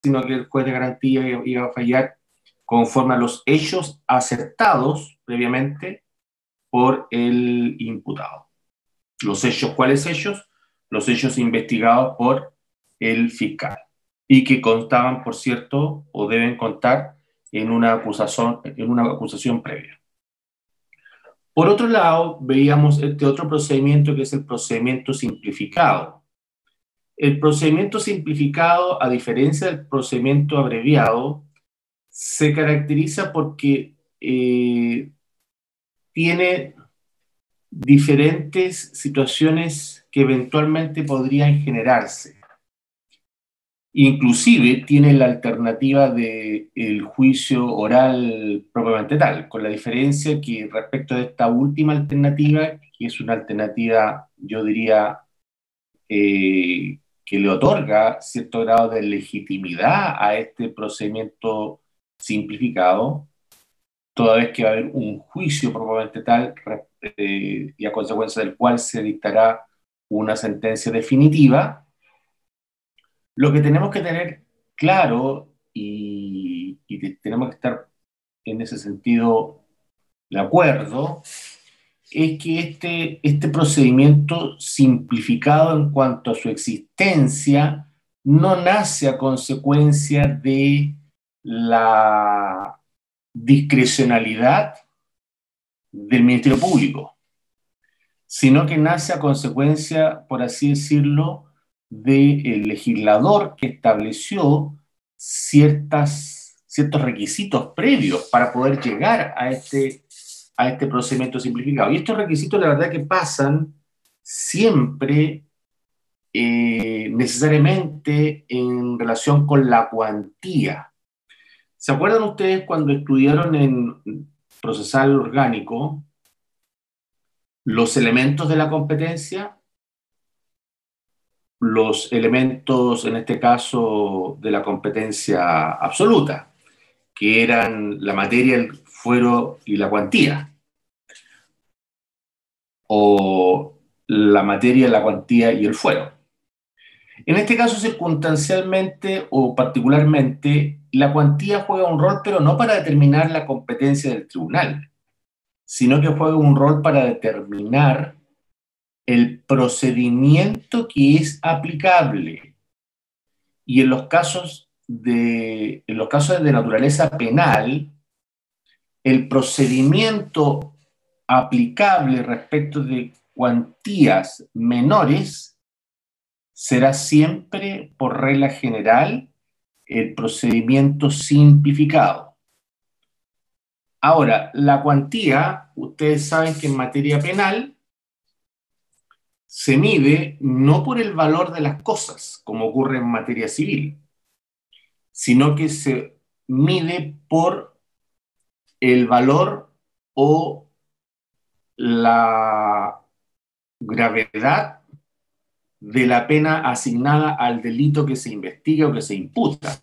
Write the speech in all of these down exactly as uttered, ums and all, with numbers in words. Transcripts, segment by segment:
sino que el juez de garantía iba a fallar conforme a los hechos acertados previamente por el imputado. Los hechos, ¿cuáles hechos? Los hechos investigados por el fiscal y que constaban, por cierto, o deben contar en una acusación, en una acusación previa. Por otro lado, veíamos este otro procedimiento que es el procedimiento simplificado. El procedimiento simplificado, a diferencia del procedimiento abreviado, se caracteriza porque eh, tiene diferentes situaciones que eventualmente podrían generarse. Inclusive tiene la alternativa del juicio oral propiamente tal, con la diferencia que respecto de esta última alternativa, que es una alternativa, yo diría, eh, que le otorga cierto grado de legitimidad a este procedimiento simplificado, toda vez que va a haber un juicio propiamente tal eh, y a consecuencia del cual se dictará una sentencia definitiva. Lo que tenemos que tener claro y, y tenemos que estar en ese sentido de acuerdo es que este, este procedimiento simplificado en cuanto a su existencia no nace a consecuencia de la discrecionalidad del Ministerio Público, sino que nace a consecuencia, por así decirlo, del legislador que estableció ciertas, ciertos requisitos previos para poder llegar a este, a este procedimiento simplificado. Y estos requisitos, la verdad, que pasan siempre eh, necesariamente en relación con la cuantía. ¿Se acuerdan ustedes cuando estudiaron en procesal orgánico los elementos de la competencia? Los elementos, en este caso, de la competencia absoluta, que eran la materia, el fuero y la cuantía. O la materia, la cuantía y el fuero. En este caso, circunstancialmente o particularmente, la cuantía juega un rol, pero no para determinar la competencia del tribunal, sino que juega un rol para determinar el procedimiento que es aplicable. Y en los casos de, en los casos de naturaleza penal, el procedimiento aplicable respecto de cuantías menores será siempre, por regla general, el procedimiento simplificado. Ahora, la cuantía, ustedes saben que en materia penal se mide no por el valor de las cosas, como ocurre en materia civil, sino que se mide por el valor o la gravedad de la pena asignada al delito que se investiga o que se imputa.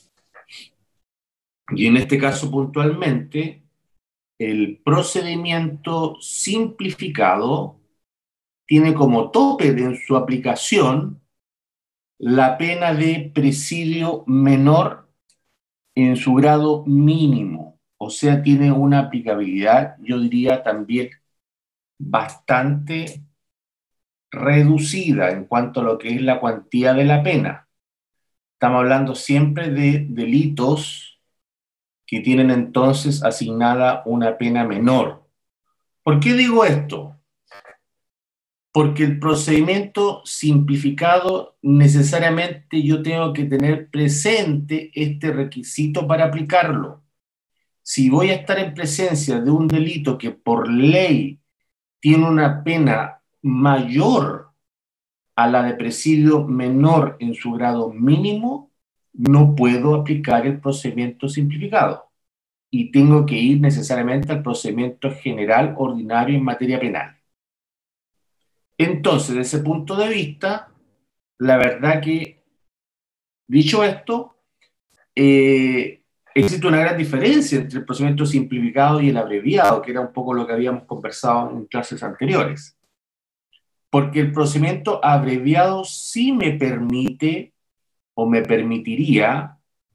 Y en este caso puntualmente, el procedimiento simplificado tiene como tope de en su aplicación la pena de presidio menor en su grado mínimo. O sea, tiene una aplicabilidad, yo diría también, bastante reducida en cuanto a lo que es la cuantía de la pena. Estamos hablando siempre de delitos que tienen entonces asignada una pena menor. ¿Por qué digo esto? Porque el procedimiento simplificado necesariamente yo tengo que tener presente este requisito para aplicarlo. Si voy a estar en presencia de un delito que por ley tiene una pena mayor a la de presidio menor en su grado mínimo, no puedo aplicar el procedimiento simplificado y tengo que ir necesariamente al procedimiento general ordinario en materia penal. Entonces, desde ese punto de vista, la verdad que, dicho esto, eh, existe una gran diferencia entre el procedimiento simplificado y el abreviado, que era un poco lo que habíamos conversado en clases anteriores. Porque el procedimiento abreviado sí me permite o me permitiría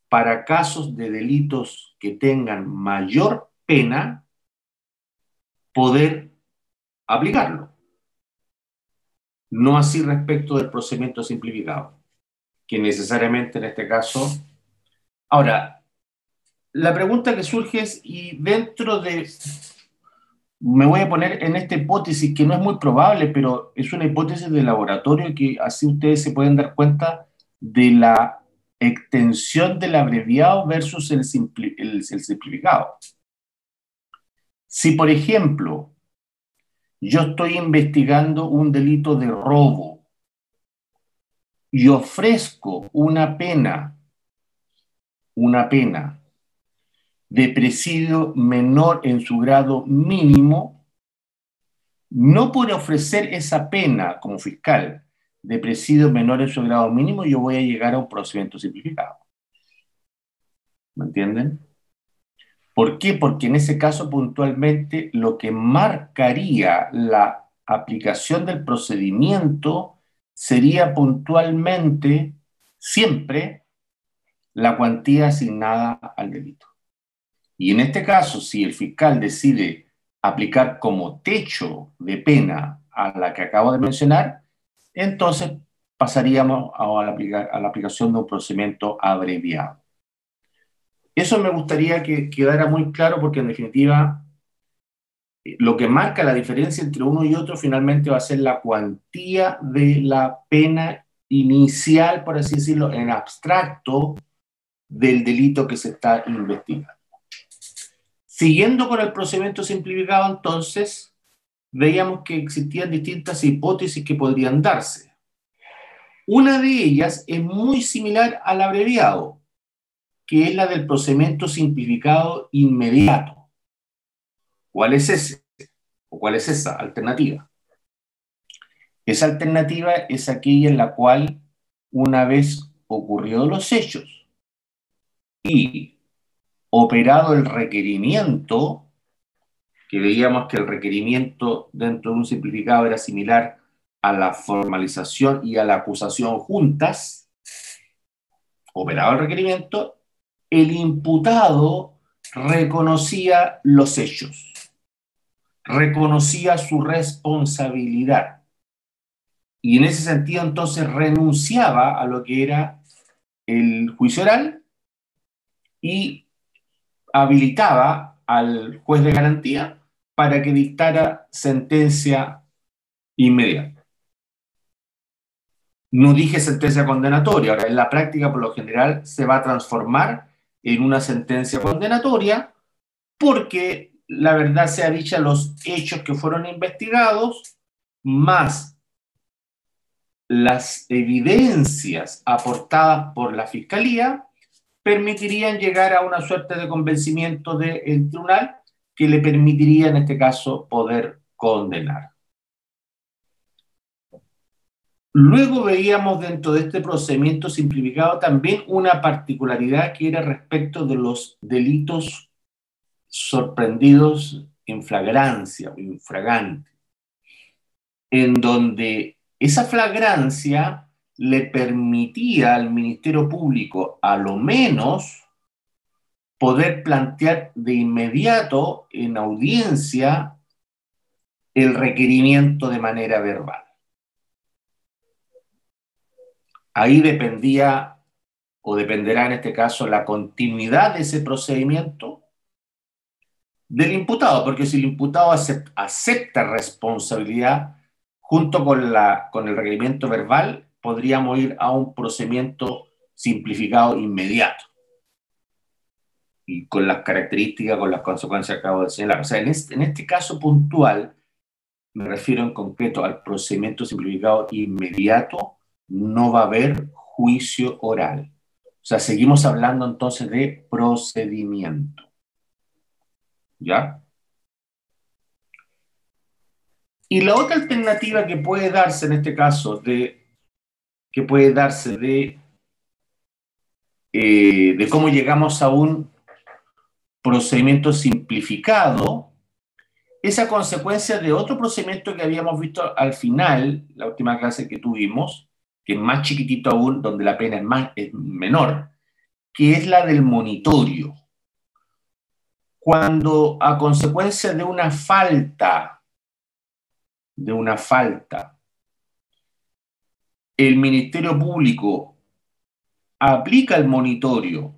para casos de delitos que tengan mayor pena, poder aplicarlo. No así respecto del procedimiento simplificado, que necesariamente en este caso... Ahora, la pregunta que surge es, y dentro de... Me voy a poner en esta hipótesis que no es muy probable, pero es una hipótesis de laboratorio que así ustedes se pueden dar cuenta de la extensión del abreviado versus el, simpli el, el simplificado. Si, por ejemplo, yo estoy investigando un delito de robo y ofrezco una pena, una pena de presidio menor en su grado mínimo, no por ofrecer esa pena como fiscal de presidio menor en su grado mínimo, yo voy a llegar a un procedimiento simplificado. ¿Me entienden? ¿Por qué? Porque en ese caso puntualmente lo que marcaría la aplicación del procedimiento sería puntualmente siempre la cuantía asignada al delito. Y en este caso, si el fiscal decide aplicar como techo de pena a la que acabo de mencionar, entonces pasaríamos a la, a la aplicación de un procedimiento abreviado. Eso me gustaría que quedara muy claro porque en definitiva lo que marca la diferencia entre uno y otro finalmente va a ser la cuantía de la pena inicial, por así decirlo, en abstracto del delito que se está investigando. Siguiendo con el procedimiento simplificado, entonces, veíamos que existían distintas hipótesis que podrían darse. Una de ellas es muy similar al abreviado, que es la del procedimiento simplificado inmediato. ¿Cuál es ese? ¿O cuál es esa alternativa? Esa alternativa es aquella en la cual, una vez ocurridos los hechos y operado el requerimiento, que veíamos que el requerimiento dentro de un simplificado era similar a la formalización y a la acusación juntas, operado el requerimiento, el imputado reconocía los hechos, reconocía su responsabilidad y en ese sentido entonces renunciaba a lo que era el juicio oral y habilitaba al juez de garantía para que dictara sentencia inmediata. No dije sentencia condenatoria, ahora en la práctica por lo general se va a transformar en una sentencia condenatoria porque la verdad sea dicha, los hechos que fueron investigados más las evidencias aportadas por la Fiscalía permitirían llegar a una suerte de convencimiento del tribunal que le permitiría en este caso poder condenar. Luego veíamos dentro de este procedimiento simplificado también una particularidad que era respecto de los delitos sorprendidos en flagrancia o infragante, en donde esa flagrancia le permitía al Ministerio Público a lo menos poder plantear de inmediato en audiencia el requerimiento de manera verbal. Ahí dependía, o dependerá en este caso, la continuidad de ese procedimiento del imputado, porque si el imputado acepta, acepta responsabilidad junto con, la, con el requerimiento verbal, podríamos ir a un procedimiento simplificado inmediato. Y con las características, con las consecuencias que acabo de señalar. O sea, en este, en este caso puntual, me refiero en concreto al procedimiento simplificado inmediato, no va a haber juicio oral. O sea, seguimos hablando entonces de procedimiento. ¿Ya? Y la otra alternativa que puede darse en este caso, de, que puede darse de, eh, de cómo llegamos a un procedimiento simplificado, es a consecuencia de otro procedimiento que habíamos visto al final, la última clase que tuvimos, que es más chiquitito aún, donde la pena es, más, es menor, que es la del monitorio. Cuando a consecuencia de una falta, de una falta, el Ministerio Público aplica el monitorio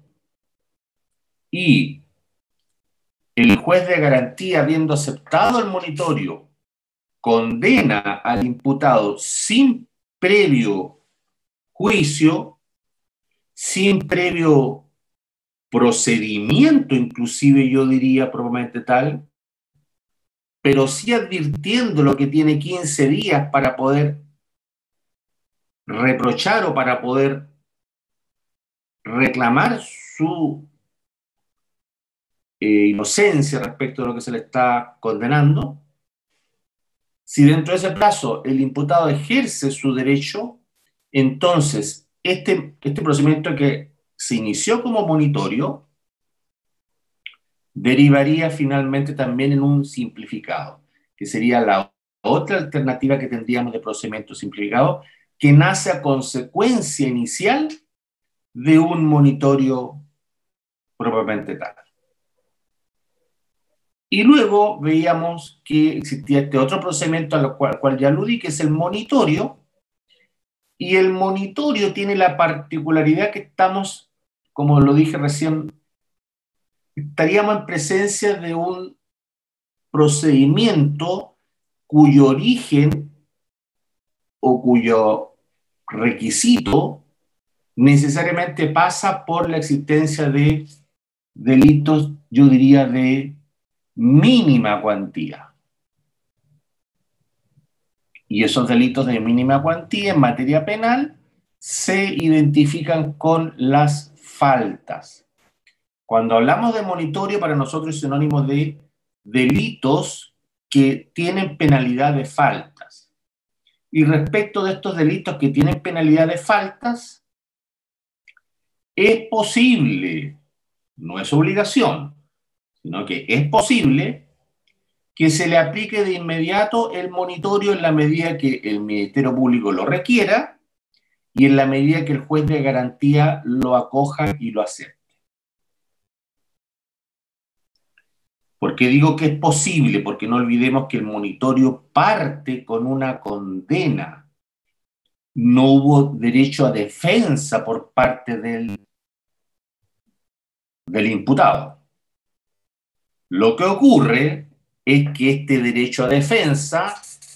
y el juez de garantía, habiendo aceptado el monitorio, condena al imputado sin previo juicio, sin previo procedimiento, inclusive yo diría propiamente tal, pero sí advirtiendo lo que tiene quince días para poder reprochar o para poder reclamar su eh, inocencia respecto de lo que se le está condenando. Si dentro de ese plazo el imputado ejerce su derecho, entonces este, este procedimiento que se inició como monitorio derivaría finalmente también en un simplificado, que sería la otra alternativa que tendríamos de procedimiento simplificado, que nace a consecuencia inicial de un monitorio propiamente tal. Y luego veíamos que existía este otro procedimiento al cual, al cual ya aludí, que es el monitorio, y el monitorio tiene la particularidad que estamos, como lo dije recién, estaríamos en presencia de un procedimiento cuyo origen o cuyo requisito necesariamente pasa por la existencia de delitos, yo diría, de mínima cuantía. Y esos delitos de mínima cuantía en materia penal se identifican con las faltas. Cuando hablamos de monitorio, para nosotros es sinónimo de delitos que tienen penalidad de faltas. Y respecto de estos delitos que tienen penalidad de faltas, es posible, no es obligación, sino que es posible que se le aplique de inmediato el monitorio en la medida que el Ministerio Público lo requiera y en la medida que el juez de garantía lo acoja y lo acepte. ¿Por qué digo que es posible? Porque no olvidemos que el monitorio parte con una condena. No hubo derecho a defensa por parte del, del imputado. Lo que ocurre es que este derecho a defensa,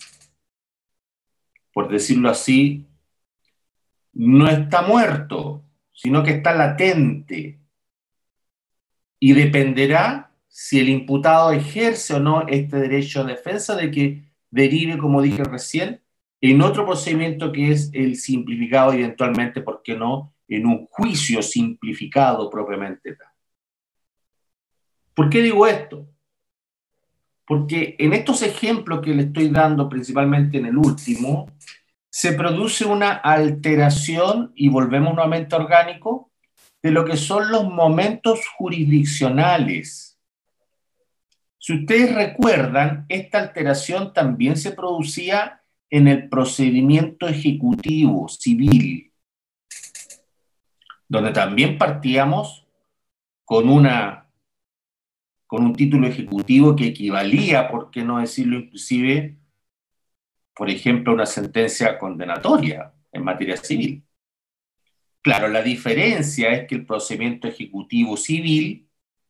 por decirlo así, no está muerto, sino que está latente y dependerá si el imputado ejerce o no este derecho a defensa de que derive, como dije recién, en otro procedimiento que es el simplificado y eventualmente, ¿por qué no?, en un juicio simplificado propiamente tal. ¿Por qué digo esto? Porque en estos ejemplos que le estoy dando, principalmente en el último, se produce una alteración, y volvemos nuevamente a orgánico, de lo que son los momentos jurisdiccionales. Si ustedes recuerdan, esta alteración también se producía en el procedimiento ejecutivo civil, donde también partíamos con, una, con un título ejecutivo que equivalía, por qué no decirlo inclusive, por ejemplo, a una sentencia condenatoria en materia civil. Claro, la diferencia es que el procedimiento ejecutivo civil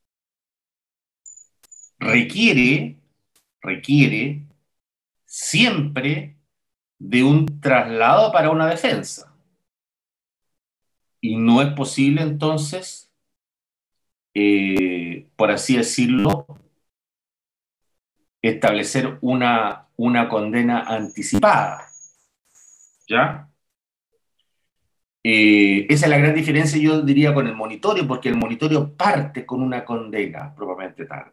requiere, requiere siempre de un traslado para una defensa. Y no es posible entonces, eh, por así decirlo, establecer una, una condena anticipada. ¿Ya? Eh, esa es la gran diferencia, yo diría, con el monitorio, porque el monitorio parte con una condena propiamente tal.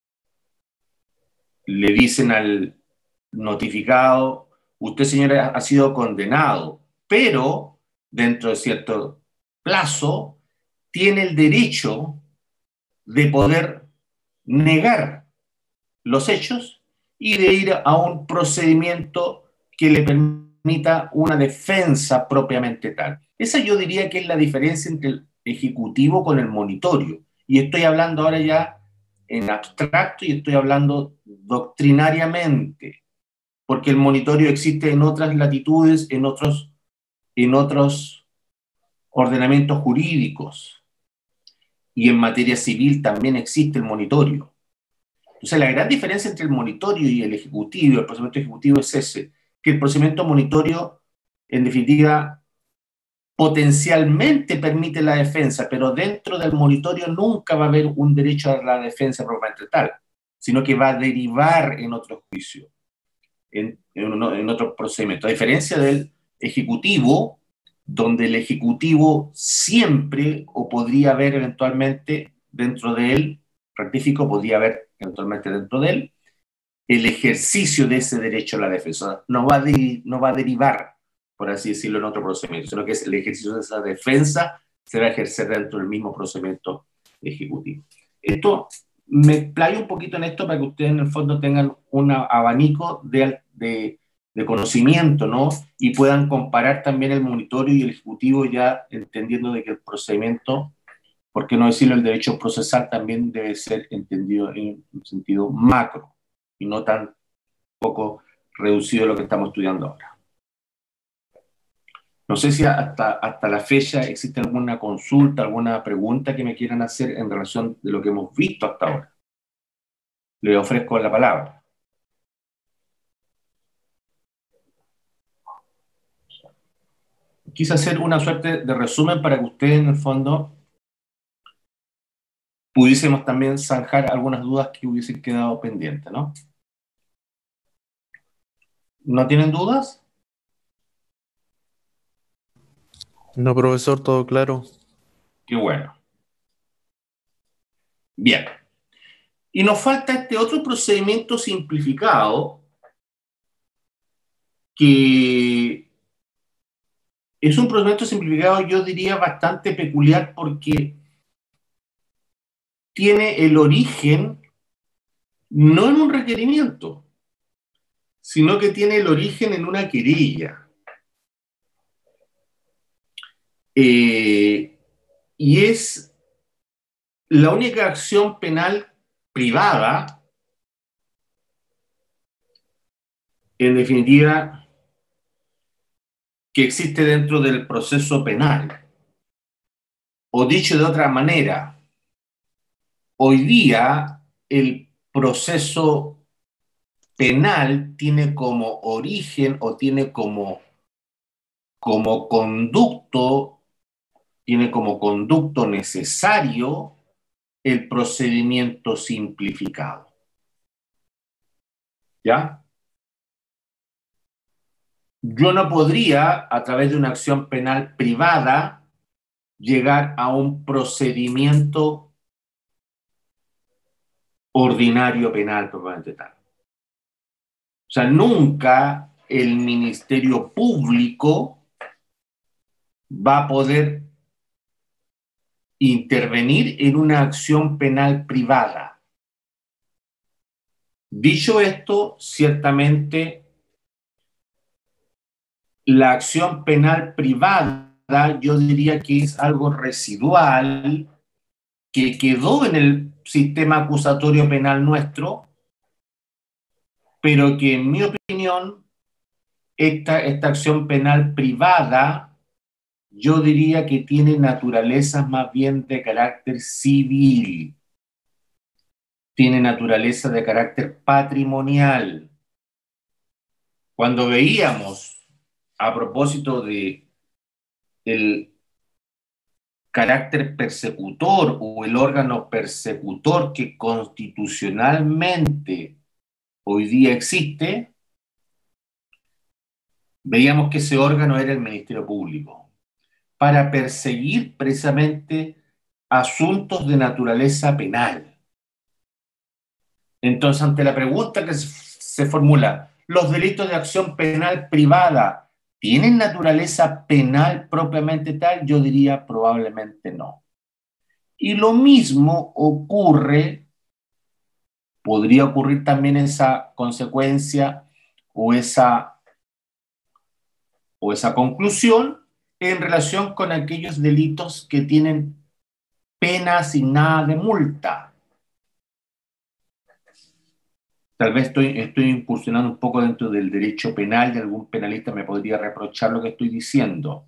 Le dicen al notificado: usted, señora, ha sido condenado, pero dentro de cierto plazo tiene el derecho de poder negar los hechos y de ir a un procedimiento que le permita una defensa propiamente tal. Esa yo diría que es la diferencia entre el ejecutivo con el monitorio. Y estoy hablando ahora ya en abstracto y estoy hablando doctrinariamente, porque el monitorio existe en otras latitudes, en otros, en otros ordenamientos jurídicos, y en materia civil también existe el monitorio. Entonces, la gran diferencia entre el monitorio y el ejecutivo, el procedimiento ejecutivo es ese, que el procedimiento monitorio, en definitiva, potencialmente permite la defensa, pero dentro del monitorio nunca va a haber un derecho a la defensa propiamente tal, sino que va a derivar en otro juicio, en, en, uno, en otro procedimiento. A diferencia del ejecutivo, donde el ejecutivo siempre, o podría haber eventualmente dentro de él, rectifico, podría haber eventualmente dentro de él, el ejercicio de ese derecho a la defensa. No va a, de, no va a derivar, por así decirlo, en otro procedimiento, sino que es el ejercicio de esa defensa se va a ejercer dentro del mismo procedimiento ejecutivo. Esto, me playo un poquito en esto para que ustedes en el fondo tengan un abanico de, de, de conocimiento, ¿no? Y puedan comparar también el monitorio y el ejecutivo, ya entendiendo de que el procedimiento, por qué no decirlo, el derecho procesal también debe ser entendido en un sentido macro y no tan poco reducido a lo que estamos estudiando ahora. No sé si hasta, hasta la fecha existe alguna consulta, alguna pregunta que me quieran hacer en relación de lo que hemos visto hasta ahora. Le ofrezco la palabra. Quise hacer una suerte de resumen para que ustedes en el fondo pudiésemos también zanjar algunas dudas que hubiesen quedado pendientes, ¿no? ¿No tienen dudas? No, profesor, todo claro. Qué bueno. Bien. Y nos falta este otro procedimiento simplificado que es un procedimiento simplificado, yo diría, bastante peculiar porque tiene el origen no en un requerimiento, sino que tiene el origen en una querella. Eh, y es la única acción penal privada, en definitiva, que existe dentro del proceso penal. O dicho de otra manera, hoy día el proceso penal tiene como origen o tiene como, como conducto, tiene como conducto necesario el procedimiento simplificado. ¿Ya? Yo no podría, a través de una acción penal privada, llegar a un procedimiento ordinario penal propiamente tal. O sea, nunca el Ministerio Público va a poder intervenir en una acción penal privada. Dicho esto, ciertamente la acción penal privada yo diría que es algo residual que quedó en el sistema acusatorio penal nuestro, pero que en mi opinión esta, esta acción penal privada yo diría que tiene naturalezas más bien de carácter civil, tiene naturaleza de carácter patrimonial. Cuando veíamos, a propósito de el carácter persecutor o el órgano persecutor que constitucionalmente hoy día existe, veíamos que ese órgano era el Ministerio Público, para perseguir precisamente asuntos de naturaleza penal. Entonces, ante la pregunta que se formula, ¿los delitos de acción penal privada tienen naturaleza penal propiamente tal? Yo diría probablemente no. Y lo mismo ocurre, podría ocurrir también esa consecuencia o esa, o esa conclusión en relación con aquellos delitos que tienen pena asignada de multa. Tal vez estoy, estoy incursionando un poco dentro del derecho penal y algún penalista me podría reprochar lo que estoy diciendo.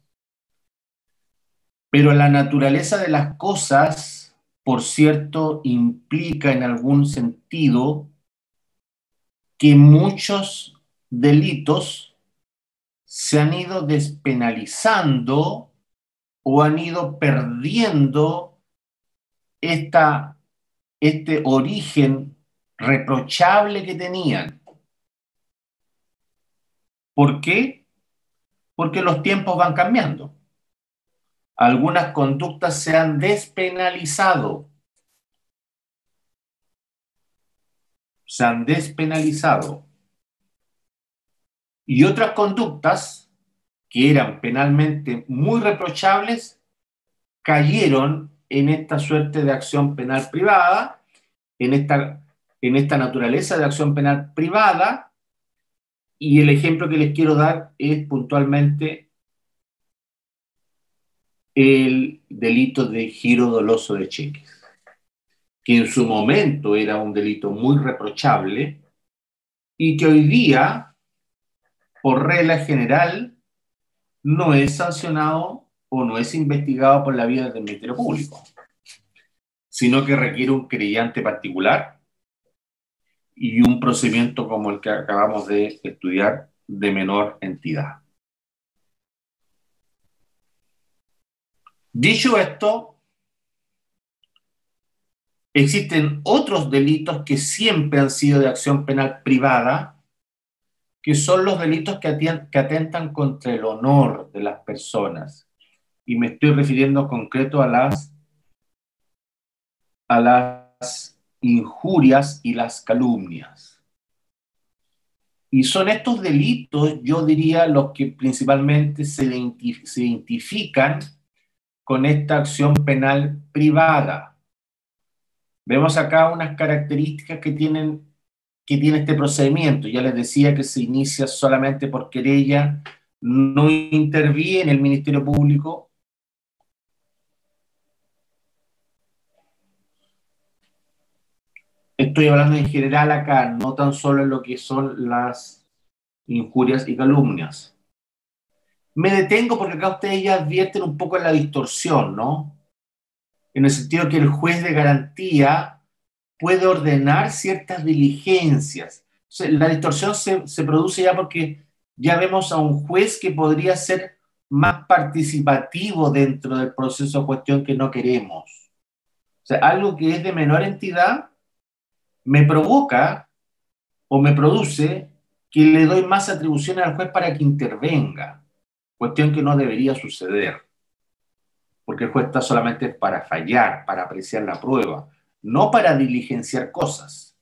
Pero la naturaleza de las cosas, por cierto, implica en algún sentido que muchos delitos se han ido despenalizando o han ido perdiendo esta, este origen reprochable que tenían. ¿Por qué? Porque los tiempos van cambiando. Algunas conductas se han despenalizado. Se han despenalizado. Y otras conductas que eran penalmente muy reprochables cayeron en esta suerte de acción penal privada, en esta, en esta naturaleza de acción penal privada, y el ejemplo que les quiero dar es puntualmente el delito de giro doloso de cheques, que en su momento era un delito muy reprochable y que hoy día, por regla general, no es sancionado o no es investigado por la vía del Ministerio Público, sino que requiere un querellante particular y un procedimiento como el que acabamos de estudiar de menor entidad. Dicho esto, existen otros delitos que siempre han sido de acción penal privada, que son los delitos que atentan contra el honor de las personas. Y me estoy refiriendo en concreto a las, a las injurias y las calumnias. Y son estos delitos, yo diría, los que principalmente se identifican con esta acción penal privada. Vemos acá unas características que, tienen, que tiene este procedimiento. Ya les decía que se inicia solamente por querella, no interviene el Ministerio Público. Estoy hablando en general acá, no tan solo en lo que son las injurias y calumnias. Me detengo porque acá ustedes ya advierten un poco la distorsión, ¿no? En el sentido que el juez de garantía puede ordenar ciertas diligencias. O sea, la distorsión se, se produce ya porque ya vemos a un juez que podría ser más participativo dentro del proceso de cuestión que no queremos. O sea, algo que es de menor entidad me provoca o me produce que le doy más atribuciones al juez para que intervenga, cuestión que no debería suceder, porque el juez está solamente para fallar, para apreciar la prueba, no para diligenciar cosas.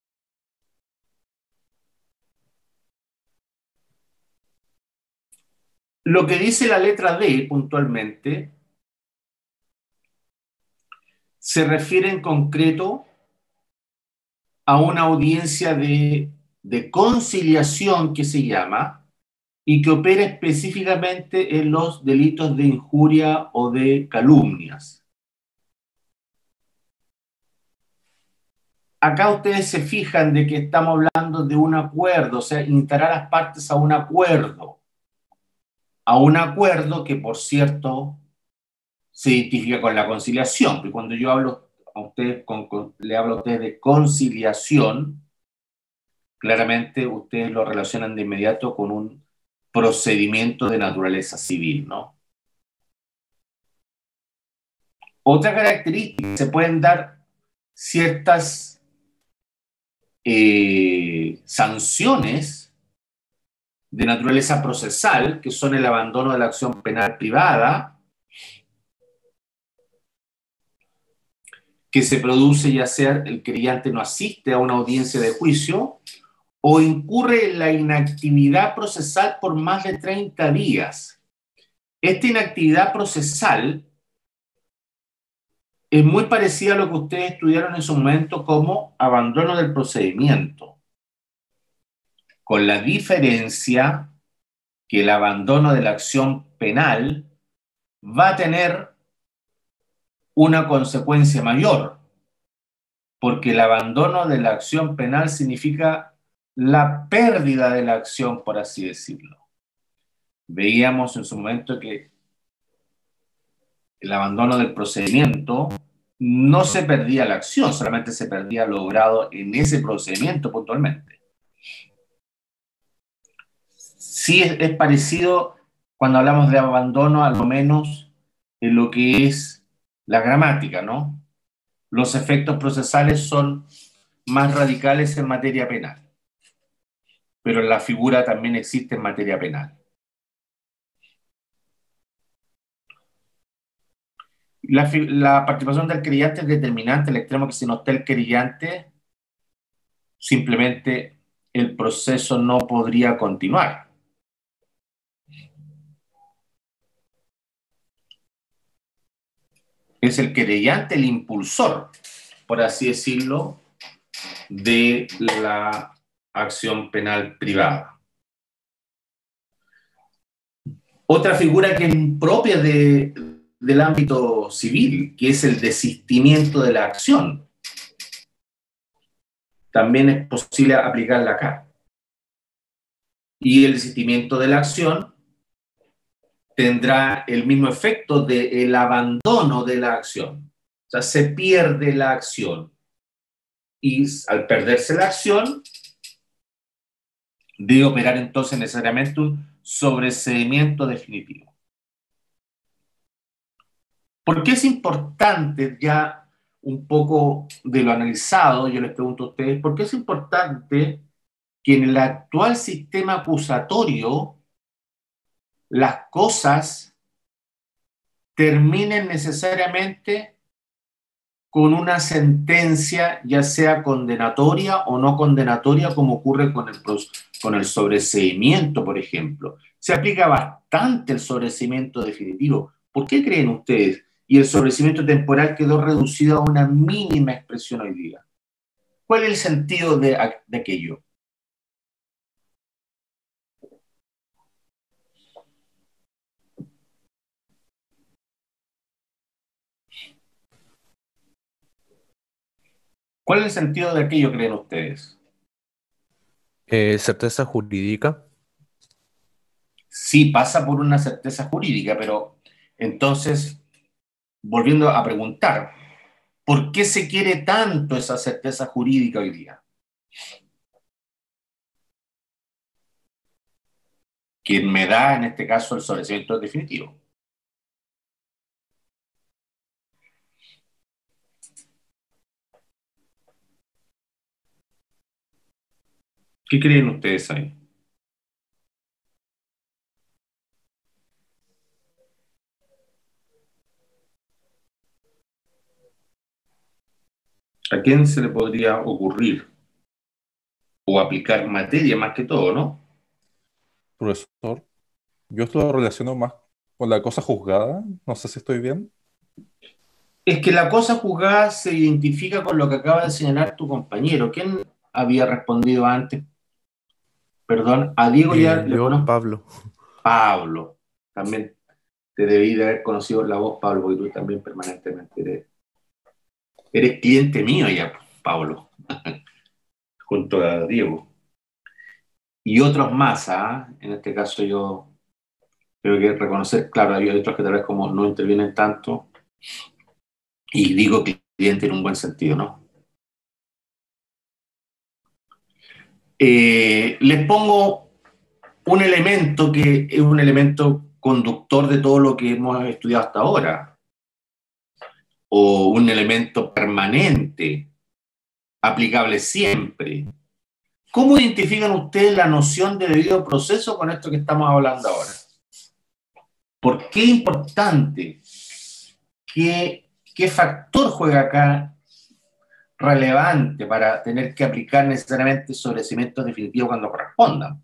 Lo que dice la letra D puntualmente se refiere en concreto a una audiencia de, de conciliación que se llama y que opera específicamente en los delitos de injuria o de calumnias. Acá ustedes se fijan de que estamos hablando de un acuerdo, o sea, instar a las partes a un acuerdo. A un acuerdo que, por cierto, se identifica con la conciliación. Porque cuando yo hablo a ustedes, con, con, le hablo a ustedes de conciliación, claramente ustedes lo relacionan de inmediato con un procedimiento de naturaleza civil, ¿no? Otra característica, se pueden dar ciertas eh, sanciones de naturaleza procesal, que son el abandono de la acción penal privada, que se produce ya sea el querellante no asiste a una audiencia de juicio o incurre en la inactividad procesal por más de treinta días. Esta inactividad procesal es muy parecida a lo que ustedes estudiaron en su momento como abandono del procedimiento, con la diferencia que el abandono de la acción penal va a tener una consecuencia mayor, porque el abandono de la acción penal significa la pérdida de la acción, por así decirlo. Veíamos en su momento que el abandono del procedimiento no se perdía la acción, solamente se perdía lo logrado en ese procedimiento puntualmente. Sí es, es parecido cuando hablamos de abandono, al menos en lo que es la gramática, ¿no? Los efectos procesales son más radicales en materia penal, pero la figura también existe en materia penal. La, la participación del querellante es determinante, al extremo que si no está el querellante, simplemente el proceso no podría continuar. Es el querellante el impulsor, por así decirlo, de la acción penal privada. Otra figura que es propia de, del ámbito civil, que es el desistimiento de la acción, también es posible aplicarla acá. Y el desistimiento de la acción tendrá el mismo efecto del abandono de la acción. O sea, se pierde la acción. Y al perderse la acción, debe operar entonces necesariamente un sobreseimiento definitivo. ¿Por qué es importante, ya un poco de lo analizado, yo les pregunto a ustedes, ¿por qué es importante que en el actual sistema acusatorio las cosas terminen necesariamente con una sentencia, ya sea condenatoria o no condenatoria, como ocurre con el, con el sobreseimiento, por ejemplo? Se aplica bastante el sobreseimiento definitivo. ¿Por qué creen ustedes? Y el sobreseimiento temporal quedó reducido a una mínima expresión hoy día. ¿Cuál es el sentido de, de aquello? ¿Cuál es el sentido de aquello, creen ustedes? Eh, certeza jurídica. Sí, pasa por una certeza jurídica, pero entonces, volviendo a preguntar, ¿por qué se quiere tanto esa certeza jurídica hoy día? Quien me da, en este caso, el sobreseimiento definitivo. ¿Qué creen ustedes ahí? ¿A quién se le podría ocurrir o aplicar materia más que todo, no? Profesor, yo esto lo relaciono más con la cosa juzgada, no sé si estoy bien. Es que la cosa juzgada se identifica con lo que acaba de señalar tu compañero. ¿Quién había respondido antes? Perdón, a Diego ya Eh, le yo, conozco. Pablo. Pablo, también te debí de haber conocido la voz, Pablo, porque tú también permanentemente eres, eres cliente mío ya, Pablo, junto a Diego. Y otros más, ¿ah? En este caso yo creo que reconocer, claro, hay otros que tal vez como no intervienen tanto, y digo cliente en un buen sentido, ¿no? Eh, les pongo un elemento que es un elemento conductor de todo lo que hemos estudiado hasta ahora, o un elemento permanente, aplicable siempre. ¿Cómo identifican ustedes la noción de debido proceso con esto que estamos hablando ahora? ¿Por qué es importante? ¿Qué, qué factor juega acá relevante para tener que aplicar necesariamente sobreseimientos definitivos cuando correspondan?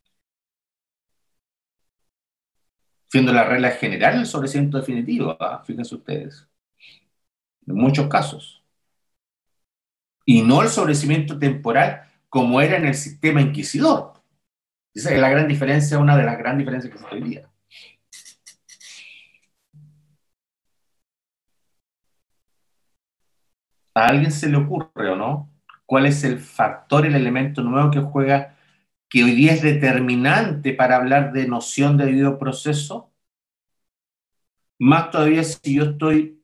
Siendo la regla general el sobreseimiento definitivo, ¿eh? Fíjense ustedes, en muchos casos. Y no el sobreseimiento temporal como era en el sistema inquisidor. Esa es la gran diferencia, una de las grandes diferencias que existe hoy día. ¿A alguien se le ocurre o no? ¿Cuál es el factor, el elemento nuevo que juega, que hoy día es determinante para hablar de noción de debido proceso? Más todavía si yo estoy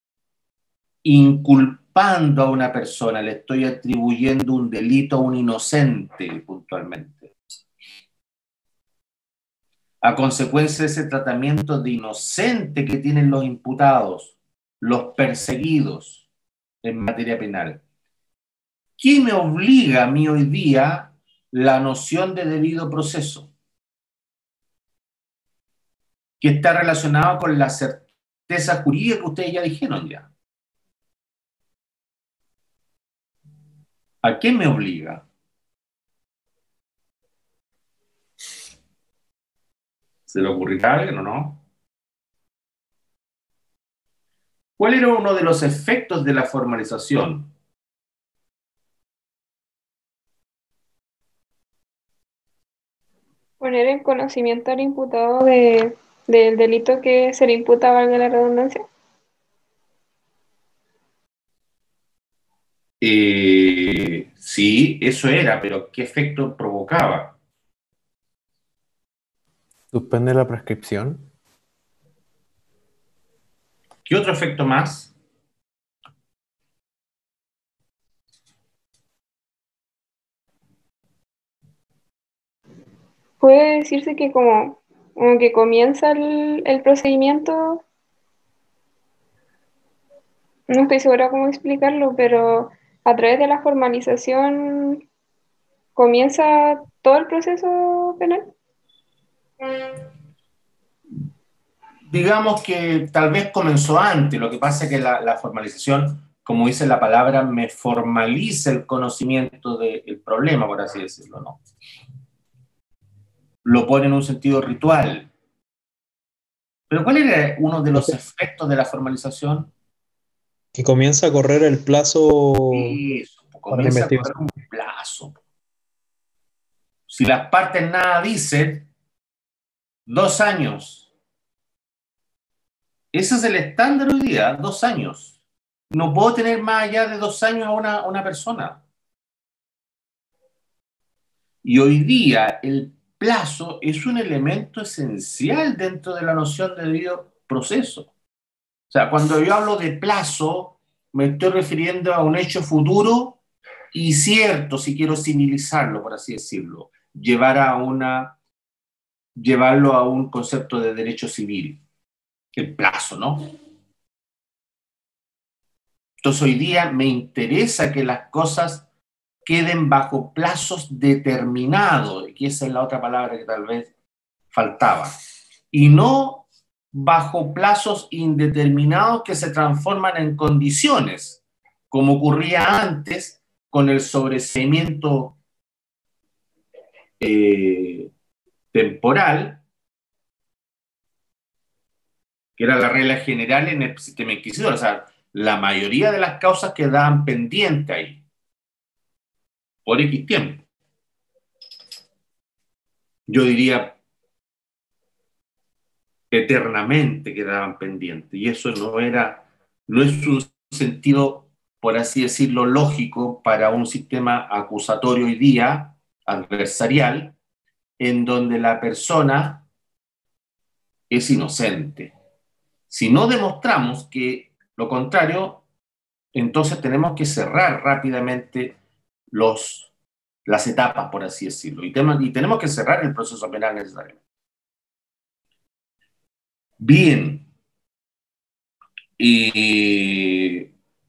inculpando a una persona, le estoy atribuyendo un delito a un inocente puntualmente. A consecuencia de ese tratamiento de inocente que tienen los imputados, los perseguidos en materia penal. ¿Qué me obliga a mí hoy día la noción de debido proceso? Que está relacionado con la certeza jurídica que ustedes ya dijeron ya. ¿A qué me obliga? ¿Se le ocurrirá a alguien o no? ¿Cuál era uno de los efectos de la formalización? Poner en conocimiento al imputado de, del delito que se le imputa, valga la redundancia. Eh, sí, eso era, pero ¿qué efecto provocaba? Suspende la prescripción. ¿Qué otro efecto más? Puede decirse que como, como que comienza el, el procedimiento, no estoy segura cómo explicarlo, pero a través de la formalización comienza todo el proceso penal. Digamos que tal vez comenzó antes, lo que pasa es que la, la formalización, como dice la palabra, me formaliza el conocimiento del problema, por así decirlo, ¿no? Lo pone en un sentido ritual. Pero ¿cuál era uno de los efectos de la formalización? Que comienza a correr el plazo Eso, para la comienza a correr investigación. un plazo. Si las partes nada dicen, dos años. Ese es el estándar hoy día, dos años. No puedo tener más allá de dos años a una, a una persona. Y hoy día el plazo es un elemento esencial dentro de la noción de debido proceso. O sea, cuando yo hablo de plazo, me estoy refiriendo a un hecho futuro y cierto, si quiero civilizarlo, por así decirlo, llevar a una, llevarlo a un concepto de derecho civil, el plazo, ¿no? Entonces hoy día me interesa que las cosas queden bajo plazos determinados, y esa es la otra palabra que tal vez faltaba, y no bajo plazos indeterminados que se transforman en condiciones, como ocurría antes con el sobreseimiento eh, temporal, que era la regla general en el sistema inquisidor. O sea, la mayoría de las causas quedaban pendientes ahí, por X tiempo. Yo diría eternamente quedaban pendientes, y eso no era, no es un sentido, por así decirlo, lógico para un sistema acusatorio hoy día, adversarial, en donde la persona es inocente. Si no demostramos que lo contrario, entonces tenemos que cerrar rápidamente los, las etapas, por así decirlo, y, tem y tenemos que cerrar el proceso penal necesariamente. Bien. Y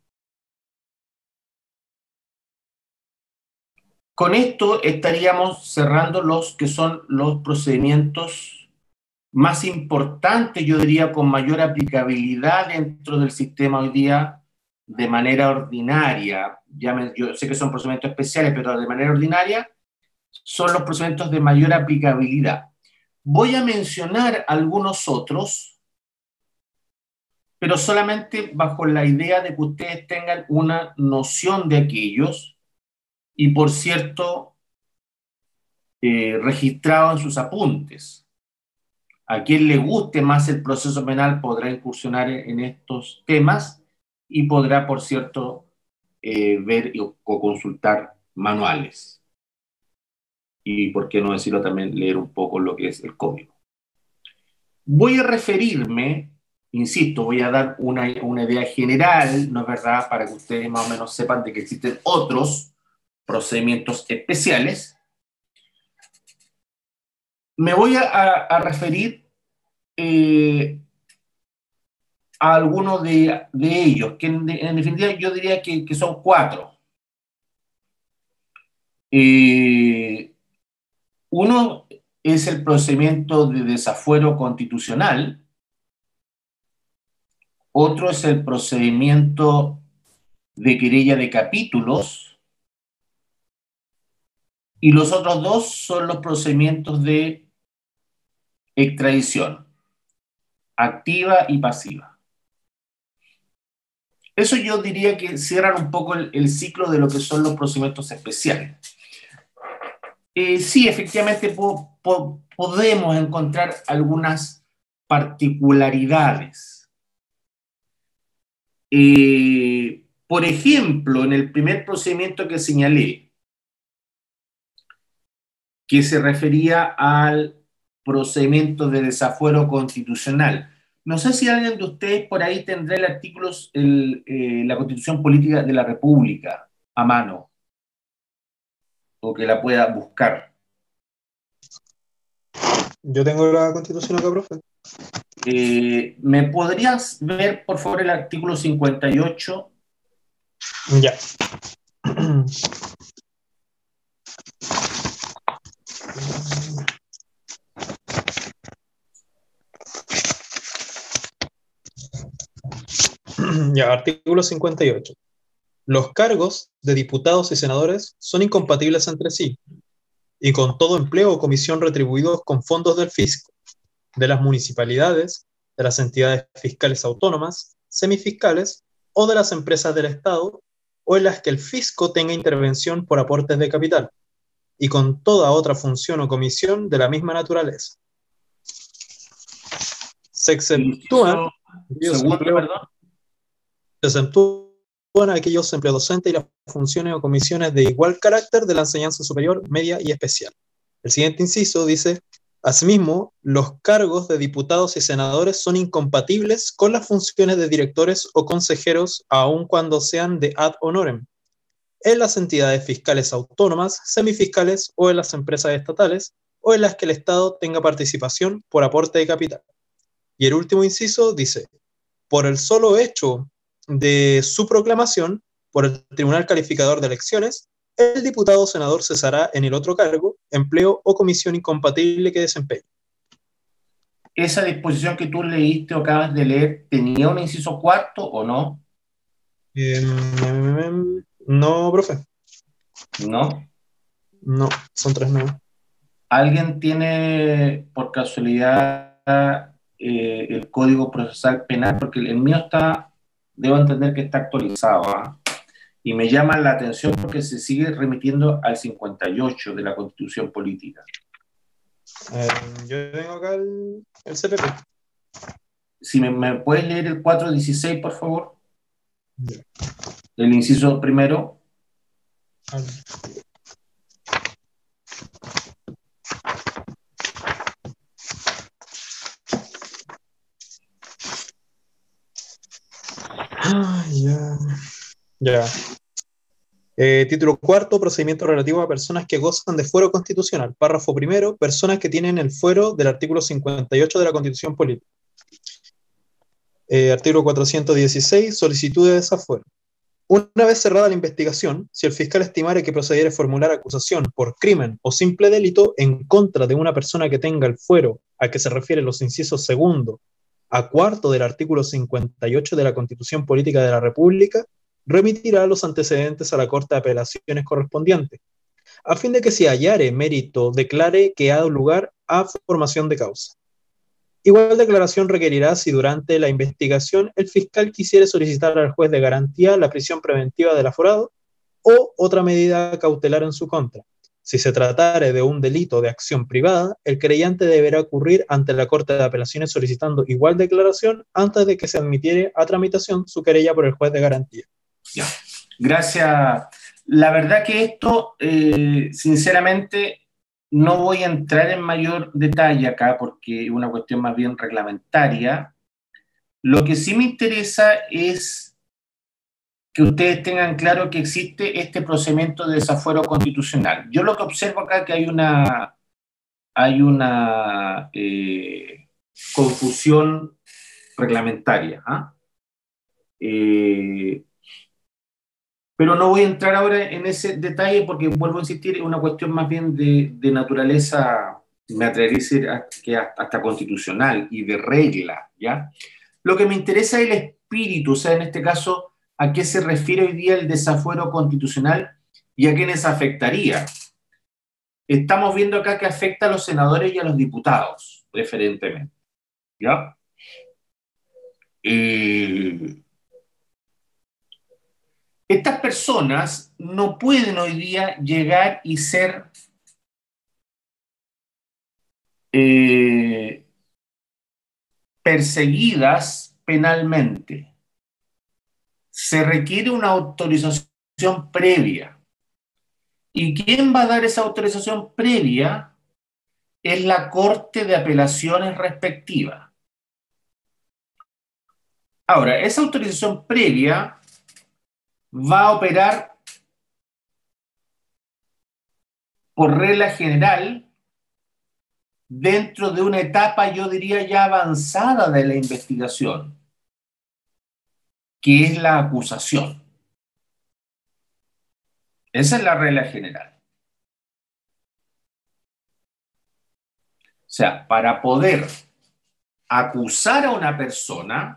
con esto estaríamos cerrando los que son los procedimientos más importantes, yo diría, con mayor aplicabilidad dentro del sistema hoy día de manera ordinaria. Ya me, yo sé que son procedimientos especiales, pero de manera ordinaria son los procedimientos de mayor aplicabilidad. Voy a mencionar algunos otros, pero solamente bajo la idea de que ustedes tengan una noción de aquellos y, por cierto, eh, registrado en sus apuntes. A quien le guste más el proceso penal podrá incursionar en estos temas y podrá, por cierto, eh, ver o, o consultar manuales. Y por qué no decirlo también, leer un poco lo que es el código. Voy a referirme, insisto, voy a dar una, una idea general, ¿no es verdad?, para que ustedes más o menos sepan de que existen otros procedimientos especiales. Me voy a, a, a referir eh, a algunos de, de ellos, que en, en definitiva yo diría que, que son cuatro. Eh, uno es el procedimiento de desafuero constitucional, otro es el procedimiento de querella de capítulos, y los otros dos son los procedimientos de extradición, activa y pasiva. Eso yo diría que cierran un poco el, el ciclo de lo que son los procedimientos especiales. Eh, sí, efectivamente po, po, podemos encontrar algunas particularidades. Eh, por ejemplo, en el primer procedimiento que señalé, que se refería al procedimiento de desafuero constitucional. No sé si alguien de ustedes por ahí tendrá el artículo, el, eh, la Constitución Política de la República a mano, o que la pueda buscar. Yo tengo la Constitución acá, profe. Eh, ¿Me podrías ver, por favor, el artículo cincuenta y ocho? Ya. Ya, artículo cincuenta y ocho. Los cargos de diputados y senadores son incompatibles entre sí, y con todo empleo o comisión retribuidos con fondos del fisco, de las municipalidades, de las entidades fiscales autónomas, semifiscales o de las empresas del Estado, o en las que el fisco tenga intervención por aportes de capital, y con toda otra función o comisión de la misma naturaleza. Se exceptúan, Segundo, perdón. se exceptúan aquellos empleos docentes y las funciones o comisiones de igual carácter de la enseñanza superior, media y especial. El siguiente inciso dice: asimismo, los cargos de diputados y senadores son incompatibles con las funciones de directores o consejeros, aun cuando sean de ad honorem, en las entidades fiscales autónomas, semifiscales o en las empresas estatales, o en las que el Estado tenga participación por aporte de capital. Y el último inciso dice: por el solo hecho de su proclamación por el Tribunal Calificador de Elecciones, el diputado o senador cesará en el otro cargo, empleo o comisión incompatible que desempeñe. ¿Esa disposición que tú leíste o acabas de leer tenía un inciso cuarto o no? Eh, no, profe. ¿No? No, son tres no. ¿Alguien tiene por casualidad eh, el Código Procesal Penal? Porque el mío está, debo entender que está actualizado, ¿eh? Y me llama la atención porque se sigue remitiendo al cincuenta y ocho de la Constitución Política. Eh, yo tengo acá el, el C P P. Si me, me puedes leer el cuatrocientos dieciséis, por favor. Yeah. El inciso primero. Ah, ya. Ya. Eh, título cuarto, procedimiento relativo a personas que gozan de fuero constitucional. Párrafo primero, personas que tienen el fuero del artículo cincuenta y ocho de la Constitución Política. Eh, artículo cuatrocientos dieciséis, solicitud de desafuero. Una vez cerrada la investigación, si el fiscal estimare que procediera a formular acusación por crimen o simple delito en contra de una persona que tenga el fuero a que se refieren los incisos segundo a cuarto del artículo cincuenta y ocho de la Constitución Política de la República, remitirá los antecedentes a la Corte de Apelaciones correspondiente, a fin de que si hallare mérito declare que ha dado lugar a formación de causa. Igual declaración requerirá si durante la investigación el fiscal quisiere solicitar al juez de garantía la prisión preventiva del aforado o otra medida cautelar en su contra. Si se tratare de un delito de acción privada, el creyente deberá ocurrir ante la Corte de Apelaciones solicitando igual declaración antes de que se admitiere a tramitación su querella por el juez de garantía. Ya. Gracias. La verdad que esto, eh, sinceramente, no voy a entrar en mayor detalle acá porque es una cuestión más bien reglamentaria. Lo que sí me interesa es que ustedes tengan claro que existe este procedimiento de desafuero constitucional. Yo lo que observo acá es que hay una, hay una eh, confusión reglamentaria. ¿ah? Eh, pero no voy a entrar ahora en ese detalle porque, vuelvo a insistir, es una cuestión más bien de, de naturaleza, me atrevería a decir, que hasta constitucional y de regla, ¿ya? Lo que me interesa es el espíritu, o sea, en este caso, a qué se refiere hoy día el desafuero constitucional y a quiénes afectaría. Estamos viendo acá que afecta a los senadores y a los diputados, preferentemente, ¿ya? Eh, Estas personas no pueden hoy día llegar y ser eh, perseguidas penalmente. Se requiere una autorización previa. ¿Y quién va a dar esa autorización previa? Es la Corte de Apelaciones respectiva. Ahora, esa autorización previa va a operar por regla general dentro de una etapa, yo diría, ya avanzada de la investigación, que es la acusación. Esa es la regla general. O sea, para poder acusar a una persona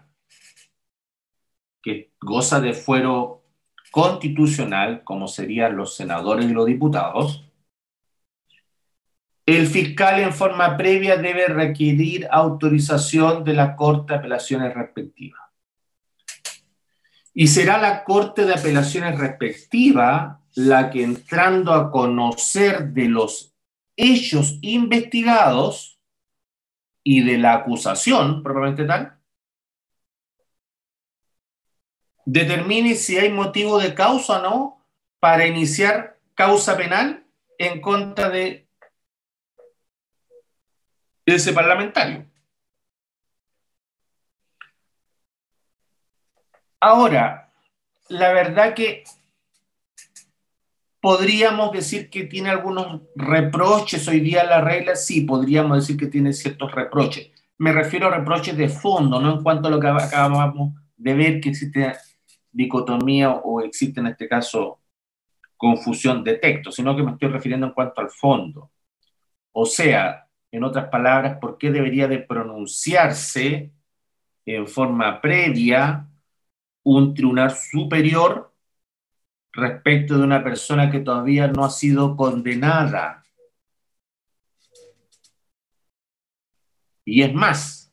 que goza de fuero constitucional, como serían los senadores y los diputados, el fiscal en forma previa debe requerir autorización de la Corte de Apelaciones respectiva. Y será la Corte de Apelaciones respectiva la que, entrando a conocer de los hechos investigados y de la acusación propiamente tal, determine si hay motivo de causa o no para iniciar causa penal en contra de ese parlamentario. Ahora, la verdad que podríamos decir que tiene algunos reproches hoy día la regla, sí, podríamos decir que tiene ciertos reproches. Me refiero a reproches de fondo, no en cuanto a lo que acabamos de ver, que existe dicotomía o existe en este caso confusión de texto, sino que me estoy refiriendo en cuanto al fondo. O sea, en otras palabras, ¿por qué debería de pronunciarse en forma previa un tribunal superior respecto de una persona que todavía no ha sido condenada? Y es más,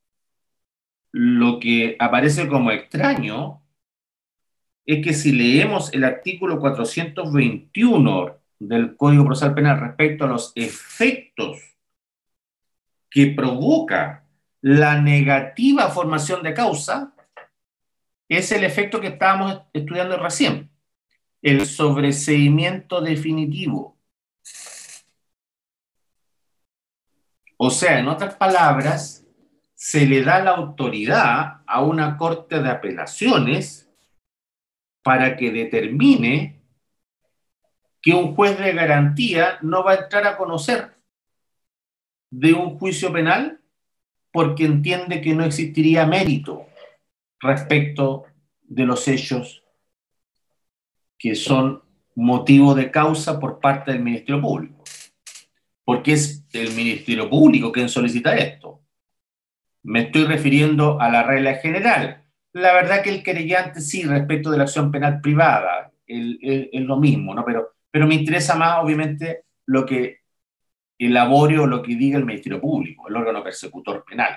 lo que aparece como extraño es que si leemos el artículo cuatrocientos veintiuno del Código Procesal Penal respecto a los efectos que provoca la negativa formación de causa, es el efecto que estábamos estudiando recién, el sobreseimiento definitivo. O sea, en otras palabras, se le da la autoridad a una corte de apelaciones para que determine que un juez de garantía no va a entrar a conocer de un juicio penal porque entiende que no existiría mérito respecto de los hechos que son motivo de causa por parte del Ministerio Público. Porque es el Ministerio Público quien solicita esto. Me estoy refiriendo a la regla general. La verdad que el querellante sí, respecto de la acción penal privada, es lo mismo, ¿no? Pero, pero me interesa más, obviamente, lo que elabore o lo que diga el Ministerio Público, el órgano persecutor penal.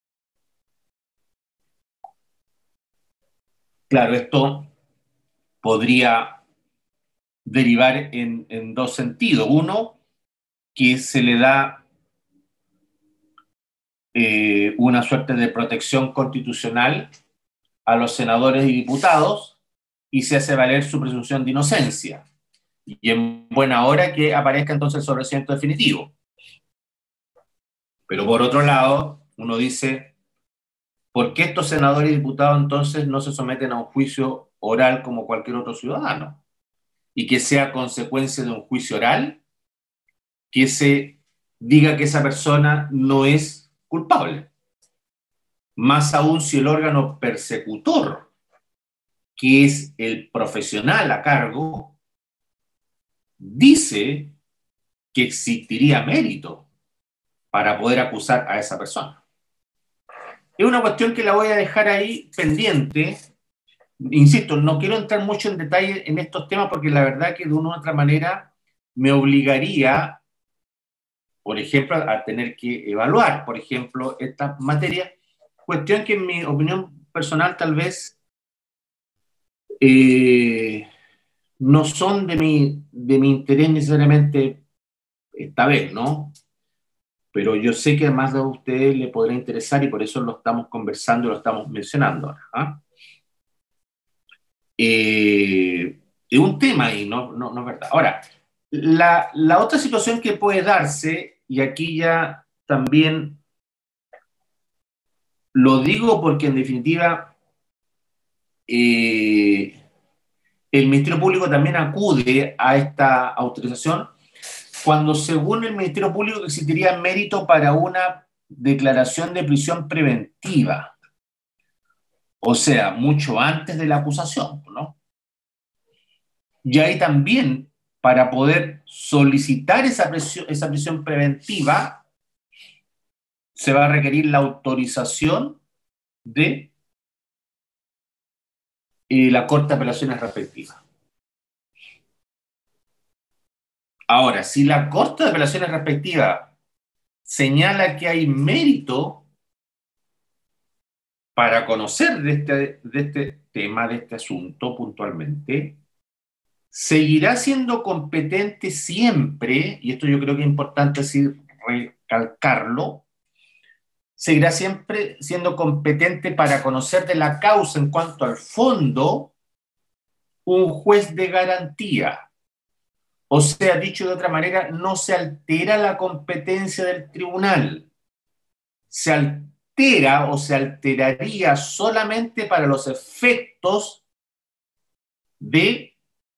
Claro, esto podría derivar en, en dos sentidos. Uno, que se le da eh, una suerte de protección constitucional a los senadores y diputados y se hace valer su presunción de inocencia. Y en buena hora que aparezca entonces el sobreseimiento definitivo. Pero por otro lado, uno dice, ¿por qué estos senadores y diputados entonces no se someten a un juicio oral como cualquier otro ciudadano? Y que sea consecuencia de un juicio oral que se diga que esa persona no es culpable. Más aún si el órgano persecutor, que es el profesional a cargo, dice que existiría mérito para poder acusar a esa persona. Es una cuestión que la voy a dejar ahí pendiente. Insisto, no quiero entrar mucho en detalle en estos temas porque la verdad que de una u otra manera me obligaría, por ejemplo, a tener que evaluar, por ejemplo, esta materia, cuestión que en mi opinión personal tal vez eh, no son de mi, de mi interés necesariamente esta vez, ¿no? Pero yo sé que a más de ustedes le podrá interesar y por eso lo estamos conversando y lo estamos mencionando ahora. ¿Ah? Eh, es un tema ahí, no, no, no es verdad. Ahora, la, la otra situación que puede darse, y aquí ya también lo digo porque en definitiva eh, el Ministerio Público también acude a esta autorización cuando según el Ministerio Público existiría mérito para una declaración de prisión preventiva, o sea, mucho antes de la acusación, ¿no? Y ahí también, para poder solicitar esa prisión, esa prisión preventiva, se va a requerir la autorización de eh, la Corte de Apelaciones respectiva. Ahora, si la Corte de Apelaciones respectiva señala que hay mérito para conocer de este, de este tema, de este asunto puntualmente, seguirá siendo competente siempre, y esto yo creo que es importante decir, recalcarlo, seguirá siempre siendo competente para conocer de la causa en cuanto al fondo un juez de garantía. O sea, dicho de otra manera, no se altera la competencia del tribunal, se altera o se alteraría solamente para los efectos de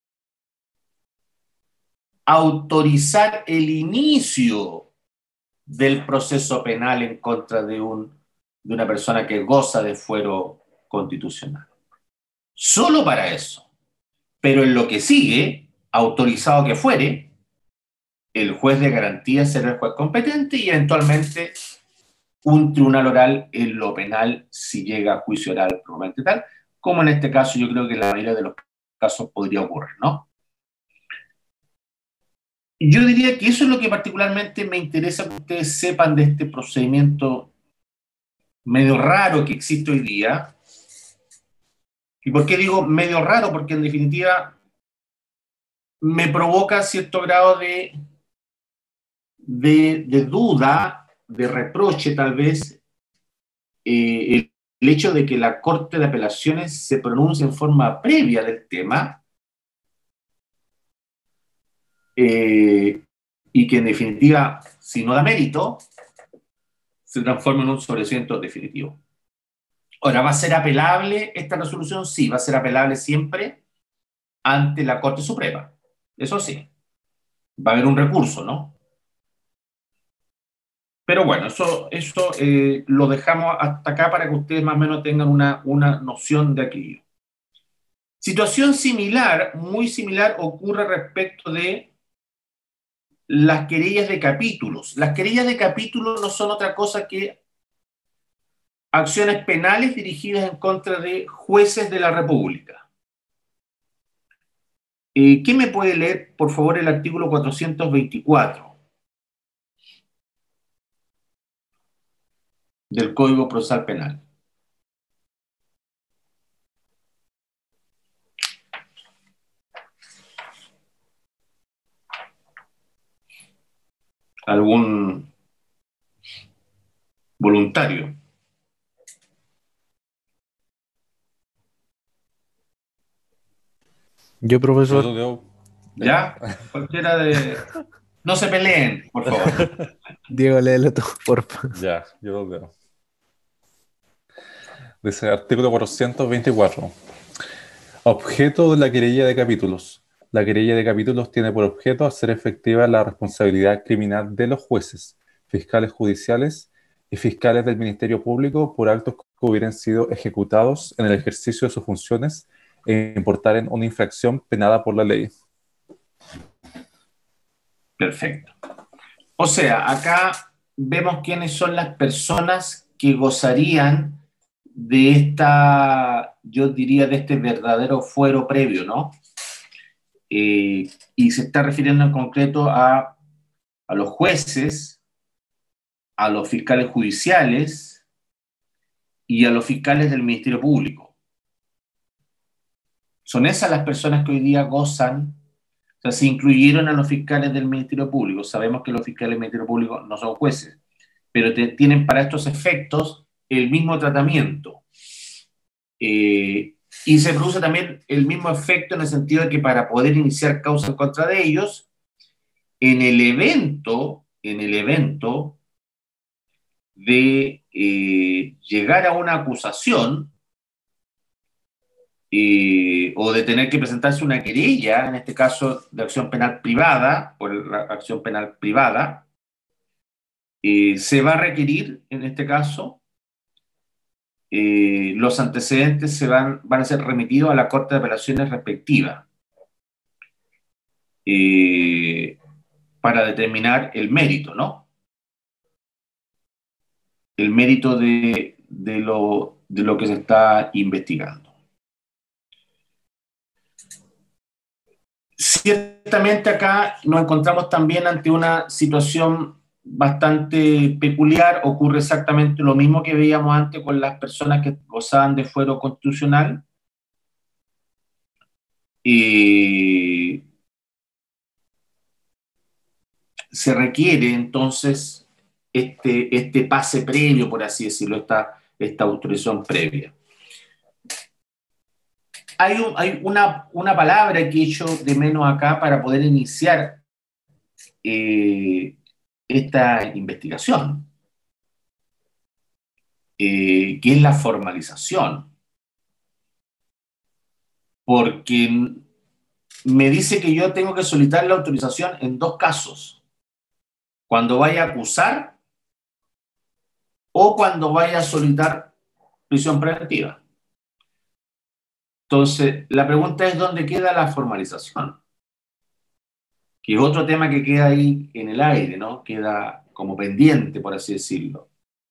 autorizar el inicio del proceso penal en contra de, un, de una persona que goza de fuero constitucional. Solo para eso. Pero en lo que sigue, autorizado que fuere, el juez de garantía será el juez competente y eventualmente un tribunal oral en lo penal si llega a juicio oral probablemente tal, como en este caso yo creo que en la mayoría de los casos podría ocurrir, ¿no? Yo diría que eso es lo que particularmente me interesa que ustedes sepan de este procedimiento medio raro que existe hoy día. ¿Y por qué digo medio raro? Porque en definitiva me provoca cierto grado de, de, de duda, de reproche tal vez, eh, el, el hecho de que la Corte de Apelaciones se pronuncie en forma previa del tema eh, y que en definitiva, si no da mérito, se transforme en un sobreseimiento definitivo. Ahora, ¿va a ser apelable esta resolución? Sí, va a ser apelable siempre ante la Corte Suprema. Eso sí, va a haber un recurso, ¿no? Pero bueno, eso, eso eh, lo dejamos hasta acá para que ustedes más o menos tengan una, una noción de aquello. Situación similar, muy similar, ocurre respecto de las querellas de capítulos. Las querellas de capítulos no son otra cosa que acciones penales dirigidas en contra de jueces de la República. Eh, ¿Quién me puede leer, por favor, el artículo cuatrocientos veinticuatro del Código Procesal Penal? ¿Algún voluntario? Yo, Yo profesor, lo leo. ¿Ya? Cualquiera de... No se peleen, por favor. Diego, léelo tú, porfa. Ya, yo lo leo. Dice artículo cuatrocientos veinticuatro. Objeto de la querella de capítulos. La querella de capítulos tiene por objeto hacer efectiva la responsabilidad criminal de los jueces, fiscales judiciales y fiscales del Ministerio Público por actos que hubieran sido ejecutados en el ejercicio de sus funciones e importaren una infracción penada por la ley. Perfecto. O sea, acá vemos quiénes son las personas que gozarían de esta, yo diría, de este verdadero fuero previo, ¿no? Eh, y se está refiriendo en concreto a, a los jueces, a los fiscales judiciales y a los fiscales del Ministerio Público. Son esas las personas que hoy día gozan, o sea, se incluyeron a los fiscales del Ministerio Público. Sabemos que los fiscales del Ministerio Público no son jueces, pero te, tienen para estos efectos el mismo tratamiento. Eh, y se produce también el mismo efecto en el sentido de que para poder iniciar causa en contra de ellos, en el evento, en el evento de eh, llegar a una acusación eh, o de tener que presentarse una querella, en este caso de acción penal privada, por la acción penal privada, eh, se va a requerir, en este caso, Eh, los antecedentes se van, van a ser remitidos a la Corte de Apelaciones respectiva eh, para determinar el mérito, ¿no? El mérito de, de, lo, de lo que se está investigando. Ciertamente acá nos encontramos también ante una situación bastante peculiar. Ocurre exactamente lo mismo que veíamos antes con las personas que gozaban de fuero constitucional. Eh, se requiere entonces este, este pase previo, por así decirlo, esta, esta autorización previa. Hay, un, hay una, una palabra que he hecho de menos acá para poder iniciar eh, esta investigación, eh, que es la formalización. Porque me dice que yo tengo que solicitar la autorización en dos casos: cuando vaya a acusar o cuando vaya a solicitar prisión preventiva. Entonces, la pregunta es: ¿dónde queda la formalización? Que es otro tema que queda ahí en el aire, ¿no? Queda como pendiente, por así decirlo.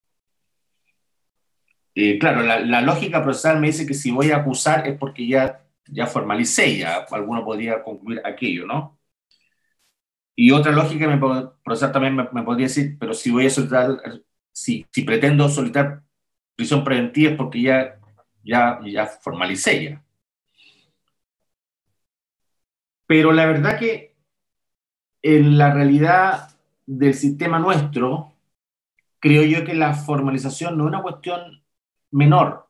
Eh, claro, la, la lógica procesal me dice que si voy a acusar es porque ya, ya formalicé, ya alguno podría concluir aquello, ¿no? Y otra lógica me, procesal también me, me podría decir, pero si voy a solicitar, si, si pretendo solicitar prisión preventiva es porque ya, ya, ya formalicé ya. Pero la verdad que en la realidad del sistema nuestro, creo yo que la formalización no es una cuestión menor.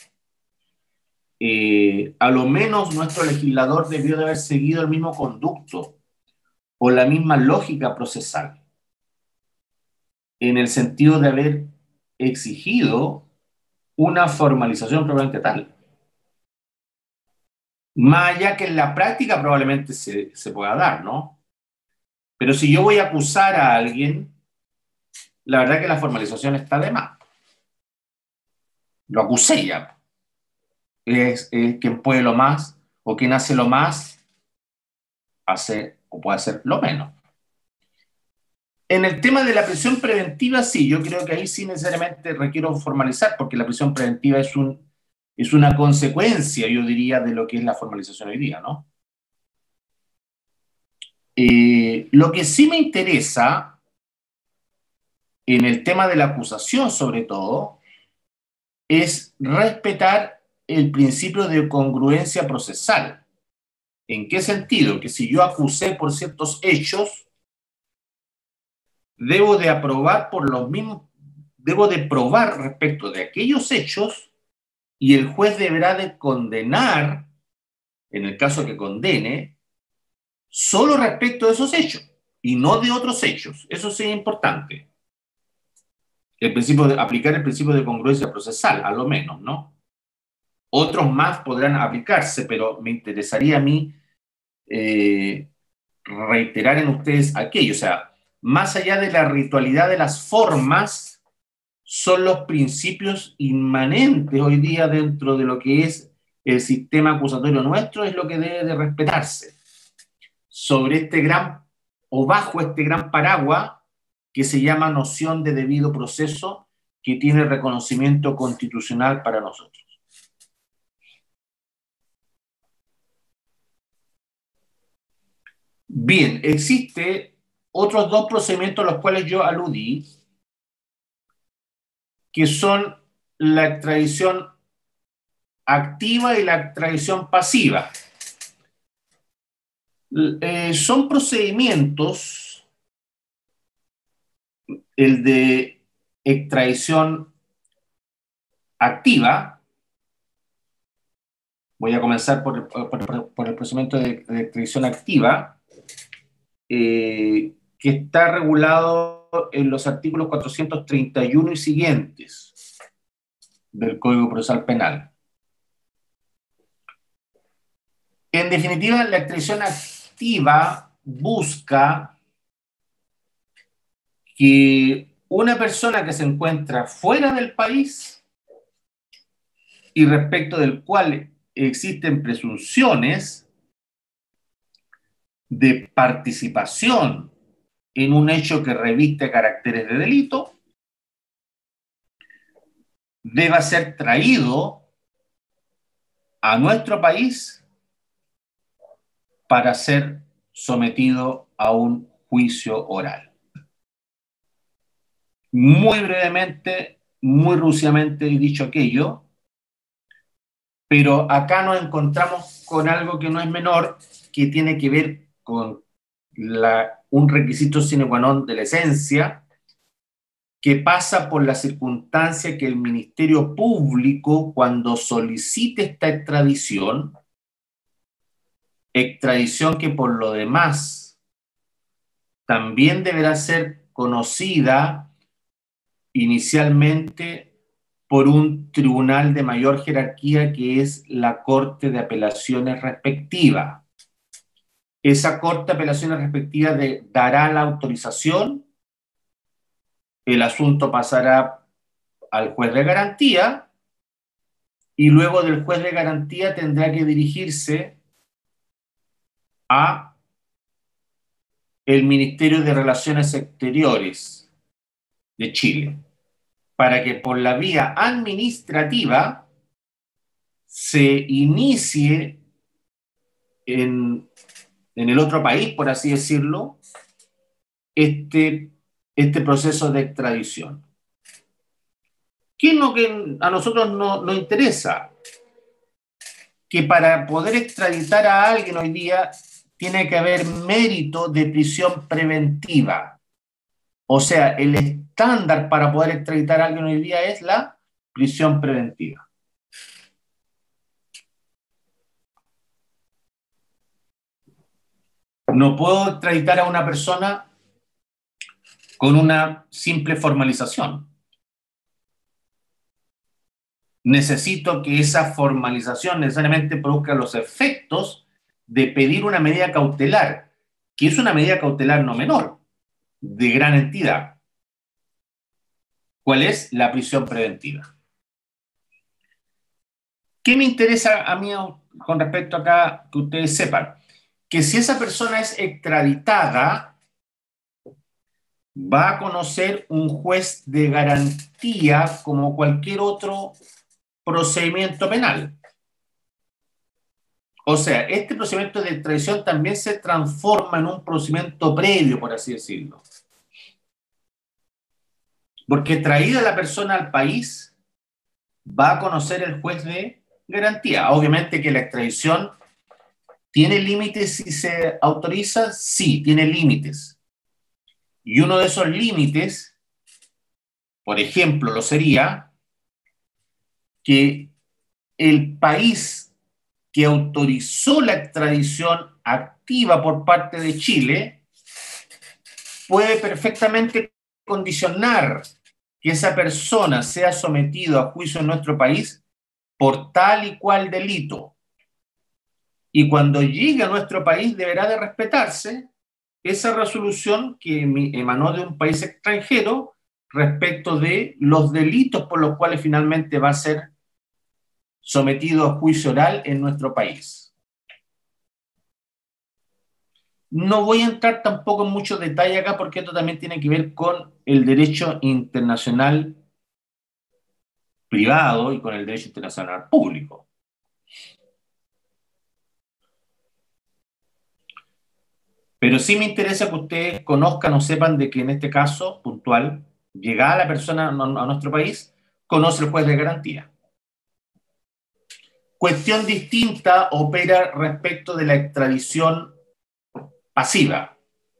Eh, a lo menos nuestro legislador debió de haber seguido el mismo conducto o la misma lógica procesal, en el sentido de haber exigido una formalización probablemente tal. Más allá que en la práctica probablemente se, se pueda dar, ¿no? Pero si yo voy a acusar a alguien, la verdad que la formalización está de más. Lo acusé ya. Es, es quien puede lo más, o quien hace lo más, hace o puede hacer lo menos. En el tema de la prisión preventiva, sí, yo creo que ahí sí necesariamente requiero formalizar, porque la prisión preventiva es, un, es una consecuencia, yo diría, de lo que es la formalización hoy día, ¿no? Eh, lo que sí me interesa, en el tema de la acusación sobre todo, es respetar el principio de congruencia procesal. ¿En qué sentido? Que si yo acusé por ciertos hechos, debo de aprobar por los mismos, debo de probar respecto de aquellos hechos, y el juez deberá de condenar en el caso que condene, solo respecto de esos hechos y no de otros hechos. Eso sí es importante. El principio de, aplicar el principio de congruencia procesal, a lo menos, ¿no? Otros más podrán aplicarse, pero me interesaría a mí eh, reiterar en ustedes aquello. O sea, más allá de la ritualidad de las formas, son los principios inmanentes hoy día dentro de lo que es el sistema acusatorio nuestro, es lo que debe de respetarse. Sobre este gran, o bajo este gran paraguas, que se llama noción de debido proceso, que tiene reconocimiento constitucional para nosotros. Bien, existe otros dos procedimientos a los cuales yo aludí, que son la extradición activa y la extradición pasiva. Eh, son procedimientos, el de extradición activa. Voy a comenzar por, por, por el procedimiento de, de extradición activa, eh, que está regulado en los artículos cuatrocientos treinta y uno y siguientes del Código Procesal Penal. En definitiva, la extradición activa busca que una persona que se encuentra fuera del país y respecto del cual existen presunciones de participación en un hecho que reviste caracteres de delito, deba ser traído a nuestro país para ser sometido a un juicio oral. Muy brevemente, muy rústicamente he dicho aquello, pero acá nos encontramos con algo que no es menor, que tiene que ver con la, un requisito sine qua non de la esencia, que pasa por la circunstancia que el Ministerio Público, cuando solicite esta extradición, extradición que por lo demás también deberá ser conocida inicialmente por un tribunal de mayor jerarquía, que es la Corte de Apelaciones respectiva. Esa Corte de Apelaciones respectiva de, dará la autorización, el asunto pasará al juez de garantía y luego del juez de garantía tendrá que dirigirse a el Ministerio de Relaciones Exteriores de Chile, para que por la vía administrativa se inicie en, en el otro país, por así decirlo, este, este proceso de extradición. ¿Qué es lo que a nosotros no, nos interesa? Que para poder extraditar a alguien hoy día tiene que haber mérito de prisión preventiva. O sea, el estándar para poder extraditar a alguien hoy día es la prisión preventiva. No puedo extraditar a una persona con una simple formalización. Necesito que esa formalización necesariamente produzca los efectos de pedir una medida cautelar, que es una medida cautelar no menor, de gran entidad. ¿Cuál es? La prisión preventiva. ¿Qué me interesa a mí con respecto acá que ustedes sepan? Que si esa persona es extraditada, va a conocer un juez de garantía como cualquier otro procedimiento penal. O sea, este procedimiento de extradición también se transforma en un procedimiento previo, por así decirlo. Porque traída la persona al país, va a conocer el juez de garantía. Obviamente que la extradición tiene límites si se autoriza, sí, tiene límites. Y uno de esos límites, por ejemplo, lo sería que el país que autorizó la extradición activa por parte de Chile puede perfectamente condicionar que esa persona sea sometido a juicio en nuestro país por tal y cual delito. Y cuando llegue a nuestro país deberá de respetarse esa resolución que emanó de un país extranjero respecto de los delitos por los cuales finalmente va a ser sometido a juicio oral en nuestro país. No voy a entrar tampoco en mucho detalle acá porque esto también tiene que ver con el derecho internacional privado y con el derecho internacional público. Pero sí me interesa que ustedes conozcan o sepan de que en este caso puntual, llegada la persona a nuestro país, conoce el juez de garantía. Cuestión distinta opera respecto de la extradición pasiva.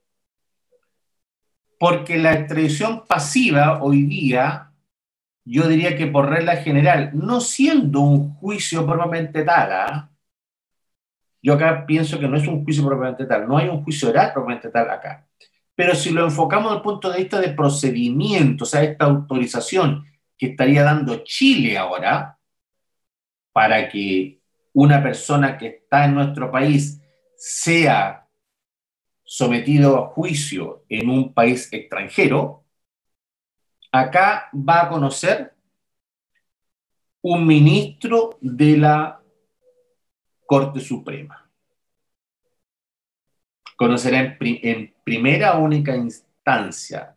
Porque la extradición pasiva hoy día, yo diría que por regla general, no siendo un juicio propiamente tal, ¿eh? Yo acá pienso que no es un juicio propiamente tal, no hay un juicio oral propiamente tal acá. Pero si lo enfocamos desde el punto de vista de procedimiento, o sea, esta autorización que estaría dando Chile ahora para que una persona que está en nuestro país sea sometido a juicio en un país extranjero, acá va a conocer un ministro de la Corte Suprema. Conocerá en, pri en primera única instancia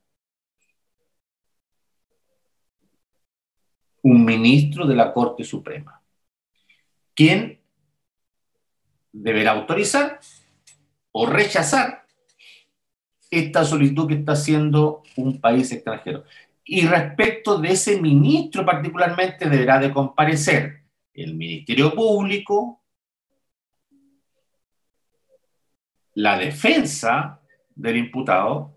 un ministro de la Corte Suprema, quien deberá autorizar o rechazar esta solicitud que está haciendo un país extranjero. Y respecto de ese ministro particularmente deberá de comparecer el Ministerio Público, la defensa del imputado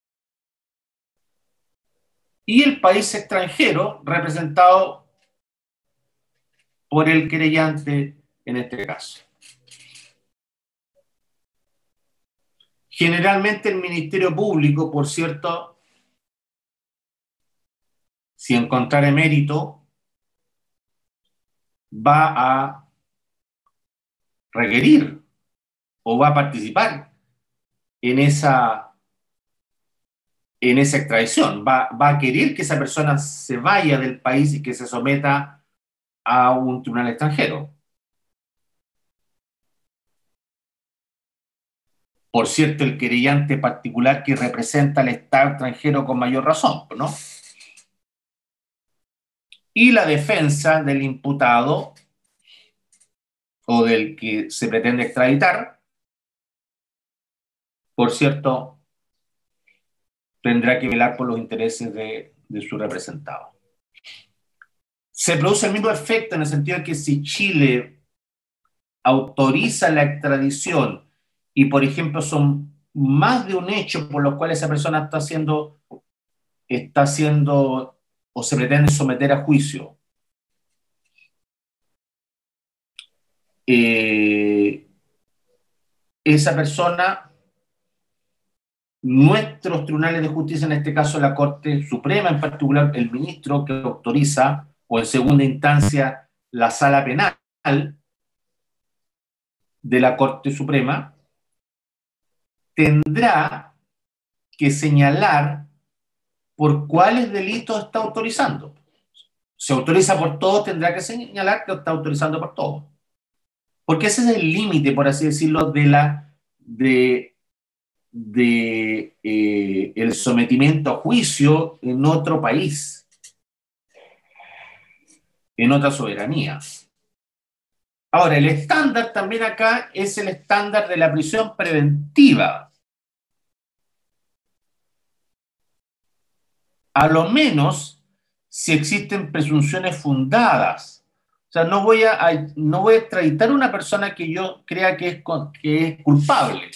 y el país extranjero representado por el querellante en este caso. Generalmente el Ministerio Público, por cierto, si encontrare mérito, va a requerir o va a participar en esa, en esa extradición. Va, va a querer que esa persona se vaya del país y que se someta a un tribunal extranjero. Por cierto, el querellante particular que representa al Estado extranjero con mayor razón, ¿no? Y la defensa del imputado o del que se pretende extraditar, por cierto, tendrá que velar por los intereses de, de su representado. Se produce el mismo efecto en el sentido de que si Chile autoriza la extradición y, por ejemplo, son más de un hecho por los cuales esa persona está siendo, está siendo o se pretende someter a juicio, eh, esa persona, nuestros tribunales de justicia, en este caso la Corte Suprema, en particular el ministro que autoriza, o en segunda instancia la Sala Penal de la Corte Suprema, tendrá que señalar por cuáles delitos está autorizando. Si autoriza por todos, tendrá que señalar que está autorizando por todos. Porque ese es el límite, por así decirlo, de la de, de eh, el sometimiento a juicio en otro país, en otra soberanía. Ahora, el estándar también acá es el estándar de la prisión preventiva. A lo menos si existen presunciones fundadas. O sea, no voy a, a, no voy a extraditar a una persona que yo crea que es, que es culpable.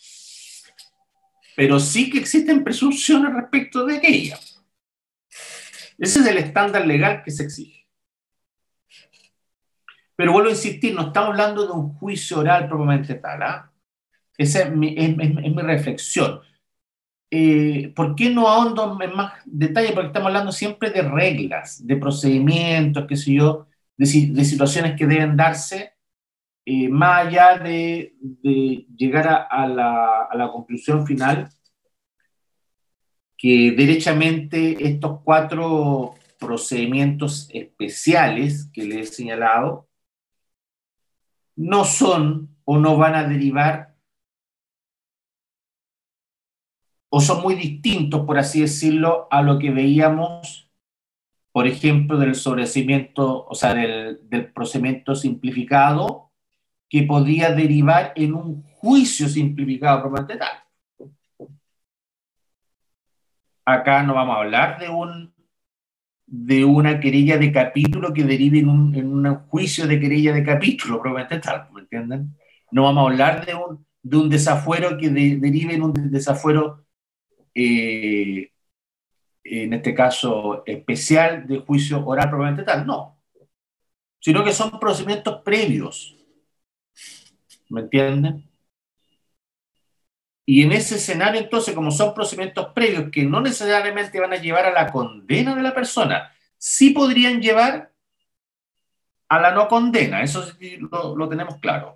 Pero sí que existen presunciones respecto de aquella. Ese es el estándar legal que se exige. Pero vuelvo a insistir, no estamos hablando de un juicio oral propiamente tal. ¿Ah? Esa es mi, es, es, es mi reflexión. Eh, ¿Por qué no ahondo en más detalle? Porque estamos hablando siempre de reglas, de procedimientos, qué sé yo, de, de situaciones que deben darse, eh, más allá de, de llegar a, a, la, a la conclusión final que derechamente estos cuatro procedimientos especiales que les he señalado no son o no van a derivar o son muy distintos, por así decirlo, a lo que veíamos, por ejemplo, del sobreseimiento, o sea, del, del procedimiento simplificado, que podía derivar en un juicio simplificado propiamente tal. Acá no vamos a hablar de, un, de una querella de capítulo que derive en un, en un juicio de querella de capítulo propiamente tal, ¿me entienden? No vamos a hablar de un, de un desafuero que de, derive en un desafuero eh, en este caso especial de juicio oral propiamente tal, no, sino que son procedimientos previos, ¿me entienden? Y en ese escenario, entonces, como son procedimientos previos que no necesariamente van a llevar a la condena de la persona, sí podrían llevar a la no condena, eso sí lo, lo tenemos claro.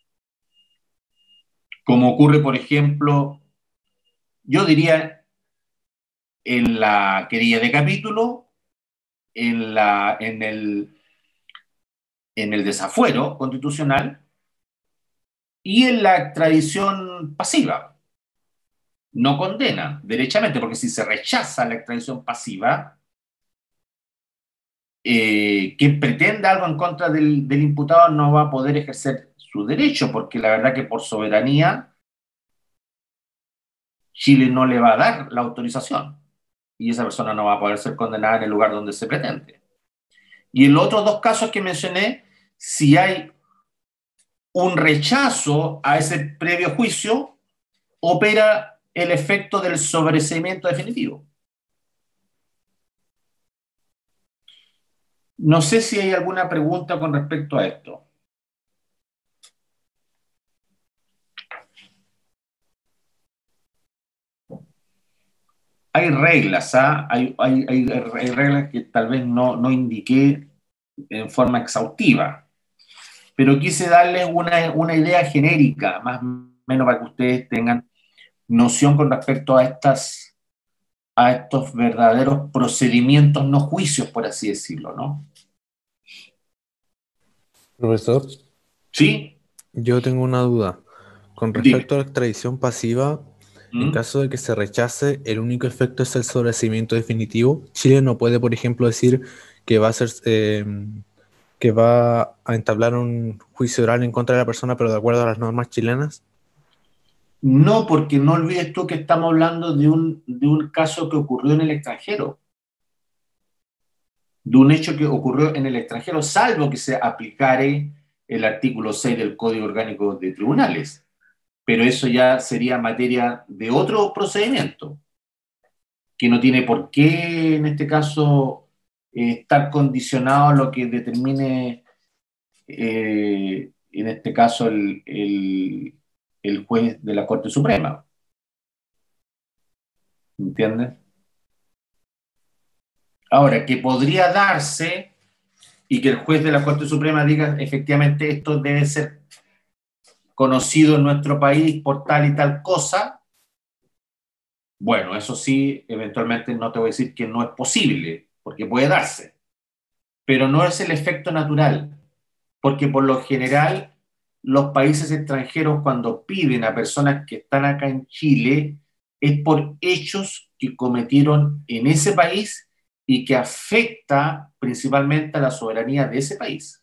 Como ocurre, por ejemplo, yo diría en la querella de capítulo, en, la, en, el, en el desafuero constitucional y en la extradición pasiva. No condena, derechamente, porque si se rechaza la extradición pasiva, eh, quien pretenda algo en contra del, del imputado no va a poder ejercer su derecho, porque la verdad que por soberanía Chile no le va a dar la autorización y esa persona no va a poder ser condenada en el lugar donde se pretende. Y en los otros dos casos que mencioné, si hay un rechazo a ese previo juicio, opera el efecto del sobreseimiento definitivo. No sé si hay alguna pregunta con respecto a esto. Hay reglas, ¿ah? hay, hay, hay, hay reglas que tal vez no, no indiqué en forma exhaustiva, pero quise darles una, una idea genérica, más o menos para que ustedes tengan noción con respecto a, estas, a estos verdaderos procedimientos, no juicios, por así decirlo, ¿no? Profesor, ¿Sí? yo tengo una duda. Con Dime. respecto a la extradición pasiva, en ¿Mm? caso de que se rechace, el único efecto es el sobreseimiento definitivo. Chile no puede, por ejemplo, decir que va a ser, eh, que va a entablar un juicio oral en contra de la persona, pero de acuerdo a las normas chilenas. No, porque no olvides tú que estamos hablando de un, de un caso que ocurrió en el extranjero, de un hecho que ocurrió en el extranjero, salvo que se aplicare el artículo seis del Código Orgánico de Tribunales. Pero eso ya sería materia de otro procedimiento, que no tiene por qué, en este caso, eh, estar condicionado a lo que determine, eh, en este caso, el, el, el juez de la Corte Suprema. ¿Entiendes? Ahora, que podría darse y que el juez de la Corte Suprema diga efectivamente esto debe ser conocido en nuestro país por tal y tal cosa, bueno, eso sí, eventualmente no te voy a decir que no es posible, porque puede darse, pero no es el efecto natural, porque por lo general los países extranjeros cuando piden a personas que están acá en Chile es por hechos que cometieron en ese país y que afecta principalmente a la soberanía de ese país.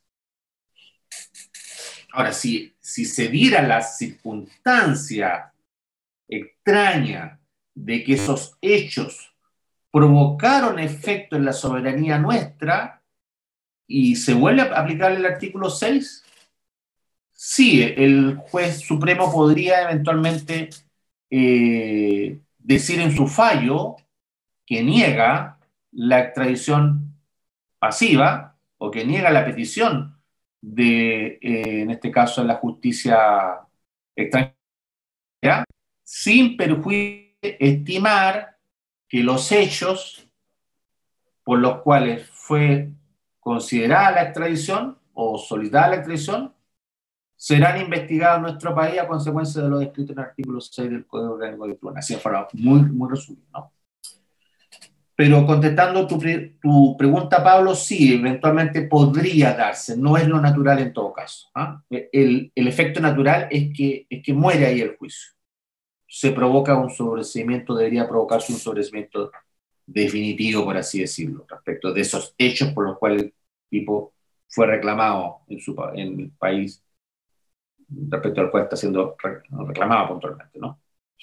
Ahora, si, si se diera la circunstancia extraña de que esos hechos provocaron efecto en la soberanía nuestra y se vuelve a aplicar el artículo seis, sí, el juez supremo podría eventualmente eh, decir en su fallo que niega la extradición pasiva o que niega la petición de, eh, en este caso, la justicia extranjera, sin perjuicio de estimar que los hechos por los cuales fue considerada la extradición o solicitada la extradición serán investigados en nuestro país a consecuencia de lo descrito en el artículo seis del Código Orgánico de Tribunal. Así de forma muy, muy resumido, ¿no? Pero contestando tu, tu pregunta, Pablo, sí, eventualmente podría darse, no es lo natural en todo caso. ¿eh? El, el efecto natural es que, es que muere ahí el juicio. Se provoca un sobreseimiento, debería provocarse un sobreseimiento definitivo, por así decirlo, respecto de esos hechos por los cuales el tipo fue reclamado en, su, en el país, respecto al cual está siendo reclamado puntualmente, ¿no?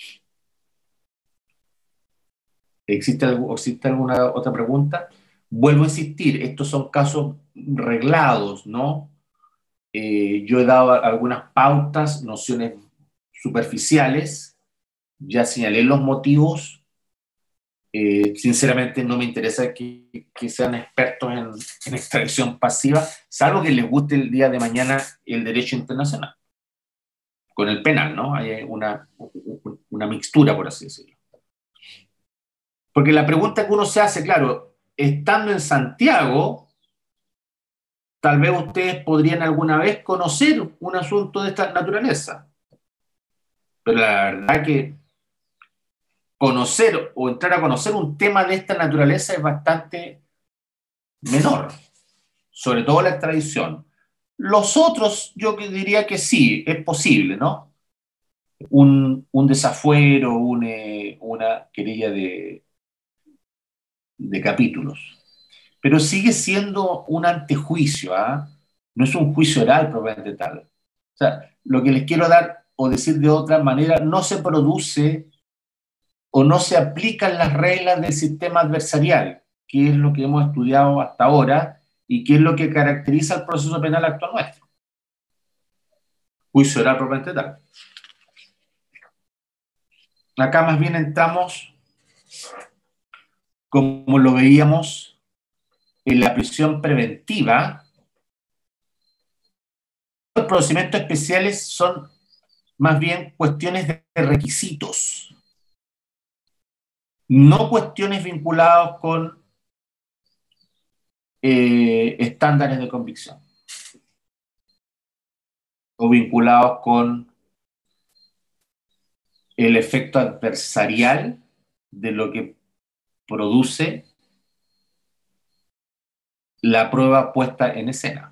¿Existe, ¿Existe alguna otra pregunta? Vuelvo a insistir, estos son casos reglados, ¿no? Eh, yo he dado algunas pautas, nociones superficiales, ya señalé los motivos. Eh, sinceramente no me interesa que, que sean expertos en, en extradición pasiva, salvo que les guste el día de mañana el derecho internacional, con el penal, ¿no? Hay una, una mixtura, por así decirlo. Porque la pregunta que uno se hace, claro, estando en Santiago, tal vez ustedes podrían alguna vez conocer un asunto de esta naturaleza. Pero la verdad que conocer o entrar a conocer un tema de esta naturaleza es bastante menor, sobre todo la extradición. Los otros, yo diría que sí, es posible, ¿no? Un, un desafuero, un, eh, una querella de, de capítulos. Pero sigue siendo un antejuicio, ¿ah? No es un juicio oral propiamente tal. O sea, lo que les quiero dar o decir de otra manera, no se produce o no se aplican las reglas del sistema adversarial, que es lo que hemos estudiado hasta ahora y que es lo que caracteriza el proceso penal actual nuestro. Juicio oral propiamente tal. Acá más bien entramos, como lo veíamos en la prisión preventiva. Los procedimientos especiales son más bien cuestiones de requisitos, no cuestiones vinculadas con eh, estándares de convicción o vinculados con el efecto adversarial de lo que produce la prueba puesta en escena.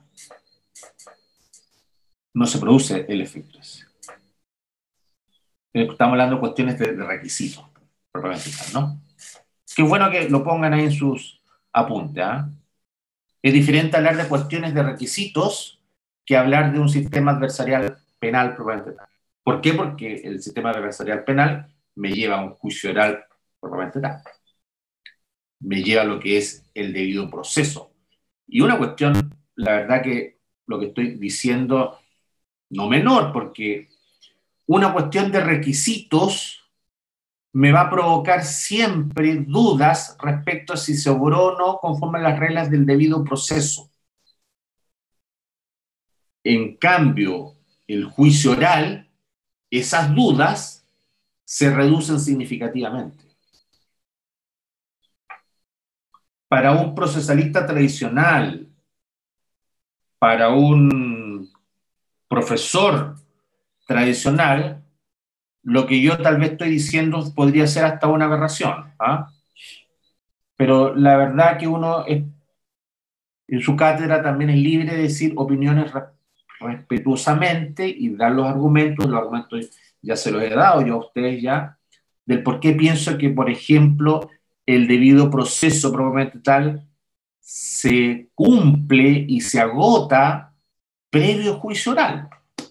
No se produce el efecto ese. Estamos hablando de cuestiones de, de requisitos, propiamente tal, ¿no? Qué bueno que lo pongan ahí en sus apuntes, ¿eh? Es diferente hablar de cuestiones de requisitos que hablar de un sistema adversarial penal propiamente tal. ¿Por qué? Porque el sistema adversarial penal me lleva a un juicio oral propiamente tal. Me lleva a lo que es el debido proceso. Y una cuestión, la verdad que lo que estoy diciendo, no menor, porque una cuestión de requisitos me va a provocar siempre dudas respecto a si se obró o no conforme a las reglas del debido proceso. En cambio, el juicio oral, esas dudas se reducen significativamente. Para un procesalista tradicional, para un profesor tradicional, lo que yo tal vez estoy diciendo podría ser hasta una aberración, ¿ah? Pero la verdad que uno es, en su cátedra también es libre de decir opiniones respetuosamente y dar los argumentos. Los argumentos ya se los he dado yo a ustedes ya, del por qué pienso que, por ejemplo, el debido proceso propiamente tal se cumple y se agota previo juicio oral.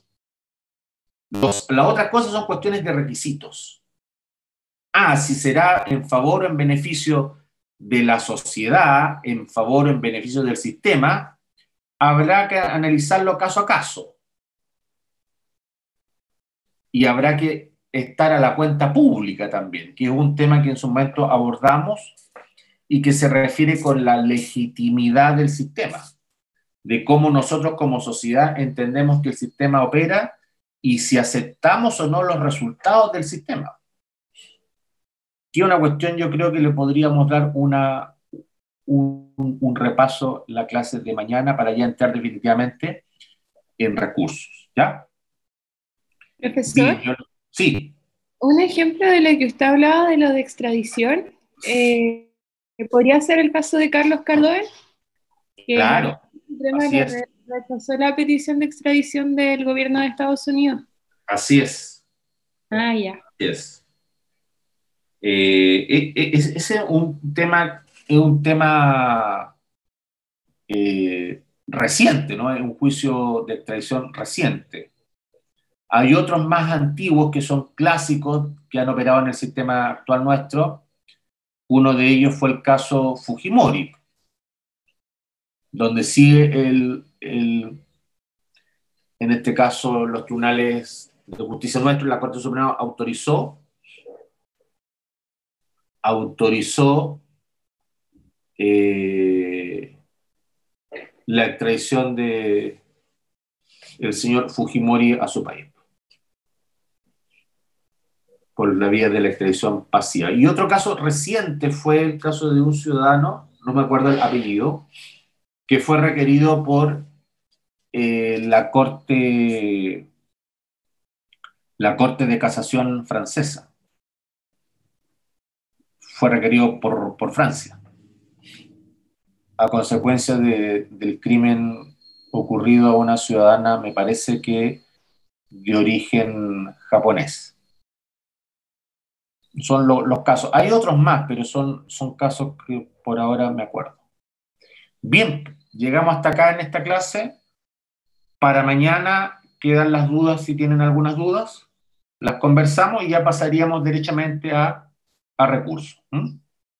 Los, las otras cosas son cuestiones de requisitos. Ah, si será en favor o en beneficio de la sociedad, en favor o en beneficio del sistema, habrá que analizarlo caso a caso. Y habrá que estar a la cuenta pública también, que es un tema que en su momento abordamos y que se refiere con la legitimidad del sistema. de cómo nosotros como sociedad entendemos que el sistema opera y si aceptamos o no los resultados del sistema. Que una cuestión yo creo que le podríamos dar una, un, un repaso en la clase de mañana para ya entrar definitivamente en recursos, ¿ya? Profesor, Bien, yo- sí, un ejemplo de lo que usted hablaba de lo de extradición, eh, podría ser el caso de Carlos Cardoel, que claro, el Supremo así le es, re- rechazó la petición de extradición del gobierno de Estados Unidos. así es, Ah, ya. así es. Eh, e- e- es- ese es un tema, es un tema eh, reciente, ¿no? Es un juicio de extradición reciente. Hay otros más antiguos que son clásicos que han operado en el sistema actual nuestro. Uno de ellos fue el caso Fujimori, donde sí el, el, en este caso los tribunales de justicia nuestros, la Corte Suprema autorizó, autorizó eh, la extradición de el señor Fujimori a su país por la vía de la extradición pasiva. Y otro caso reciente fue el caso de un ciudadano, no me acuerdo el apellido, que fue requerido por eh, la Corte, la Corte de Casación francesa. Fue requerido por, por Francia a consecuencia de, del crimen ocurrido a una ciudadana, me parece que de origen japonés. Son lo, los casos. Hay otros más, pero son, son casos que por ahora me acuerdo. Bien, llegamos hasta acá en esta clase. Para mañana quedan las dudas, si tienen algunas dudas, las conversamos y ya pasaríamos derechamente a, a recursos. ¿Mm?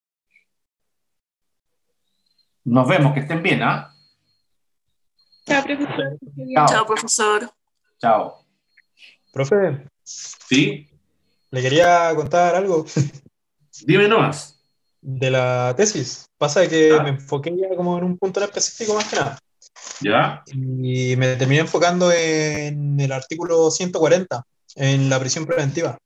Nos vemos, que estén bien, ¿ah? Chao, profesor. que esté bien. Chao. Chao, profesor. Chao. Profe, ¿Sí? le quería contar algo Dime nomás. de la tesis. Pasa que Ah. me enfoqué ya como en un punto en específico más que nada. ¿Ya? Y me terminé enfocando en el artículo ciento cuarenta, en la prisión preventiva.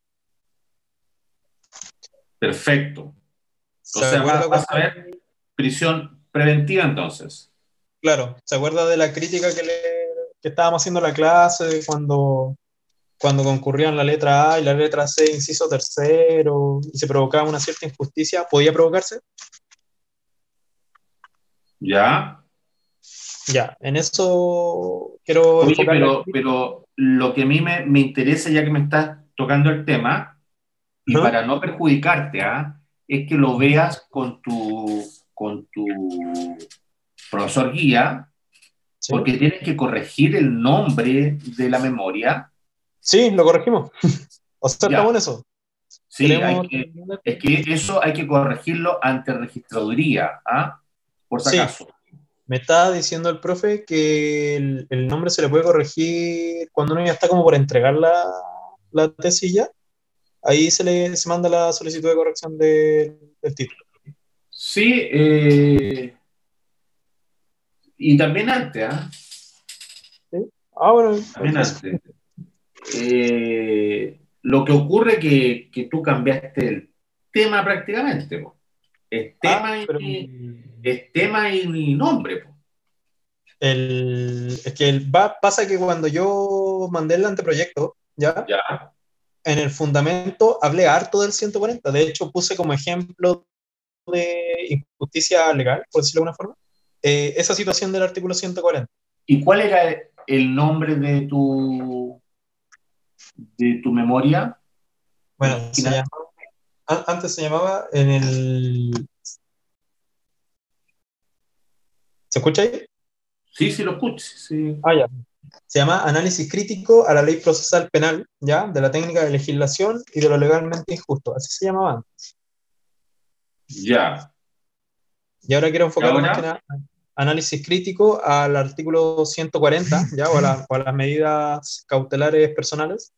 Perfecto. O ¿Se sea, acuerda vas, vas a cuando- ver prisión preventiva entonces. Claro, ¿se acuerda de la crítica que, le, que estábamos haciendo en la clase cuando, cuando concurrían la letra A y la letra C, inciso tercero, y se provocaba una cierta injusticia? ¿Podía provocarse? ¿Ya? Ya, en eso quiero Oye, enfocar la pero, crítica. pero lo que a mí me, me interesa, ya que me estás tocando el tema, y Ajá. para no perjudicarte, ¿ah? Es que lo veas con tu, con tu profesor guía, ¿Sí? porque tienes que corregir el nombre de la memoria. Sí, lo corregimos. O sea, Ya. estamos en eso. Sí, Queremos hay que, terminar- es que eso hay que corregirlo ante registraduría, ¿ah? Por si Sí. acaso. Me estaba diciendo el profe que el, el nombre se le puede corregir cuando uno ya está como por entregar la, la tesis ya. Ahí se le se manda la solicitud de corrección de- del título. Sí, eh, y también antes, ¿ah? Ah, bueno, También eso. antes. Eh, lo que ocurre es que, que tú cambiaste el tema prácticamente, po. Es tema, Ah, pero y, es tema y nombre, po. el, es que el, va, pasa que cuando yo mandé el anteproyecto, ¿ya? Ya. En el fundamento hablé harto del ciento cuarenta. De hecho, puse como ejemplo de injusticia legal, por decirlo de alguna forma, eh, esa situación del artículo ciento cuarenta. ¿Y cuál era el nombre de tu, de tu memoria? Bueno, Al se final. llamaba, an- antes se llamaba en el... ¿Se escucha ahí? Sí, sí, lo escucho. Sí. Ah, ya. Se llama Análisis crítico a la ley procesal penal, ¿ya? De la técnica de legislación y de lo legalmente injusto. Así se llamaba antes. Ya. Y ahora quiero enfocar ahora? más que nada análisis crítico al artículo ciento cuarenta, ¿ya? O a, la- o a las medidas cautelares personales.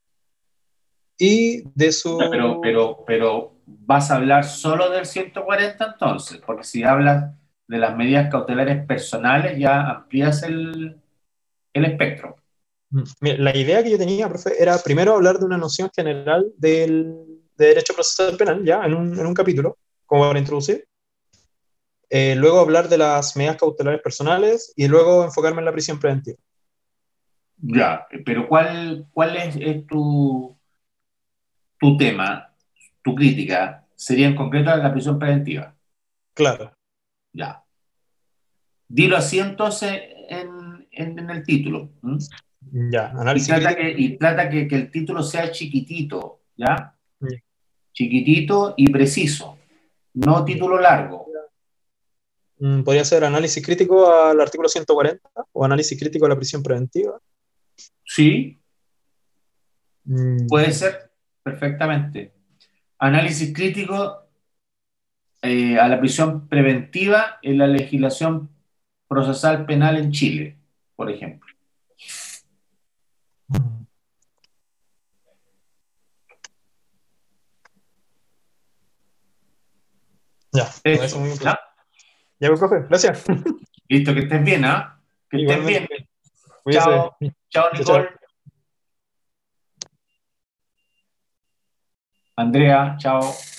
Y de su... Pero, pero, pero vas a hablar solo del ciento cuarenta entonces, porque si hablas de las medidas cautelares personales, ya amplías el, el espectro. Mira, la idea que yo tenía, profe, era primero hablar de una noción general del, de derecho procesal penal, ya, en un, en un capítulo, como para introducir. Eh, luego hablar de las medidas cautelares personales y luego enfocarme en la prisión preventiva. Ya, pero ¿cuál, cuál es, es tu, tu tema, tu crítica? ¿Sería en concreto la prisión preventiva? Claro. Ya. Dilo así entonces en, en, en el título. ¿m? Ya, Y análisis trata, crítico. que, y trata que, que el título sea chiquitito, ¿ya? Ya. Chiquitito y preciso, no título largo. Mm, Podría ser análisis crítico al artículo ciento cuarenta o análisis crítico a la prisión preventiva. Sí, Mm, puede ser perfectamente. Análisis crítico eh, a la prisión preventiva en la legislación procesal penal en Chile, por ejemplo. Ya, me parece Eso, muy bien. ¿ya? Ya, pues, profe, gracias. Listo, que estés bien, ¿ah? Que estés bien. Igualmente. Cuídese. Chao, chao, Chao, chao. Nicole. Andrea, chao.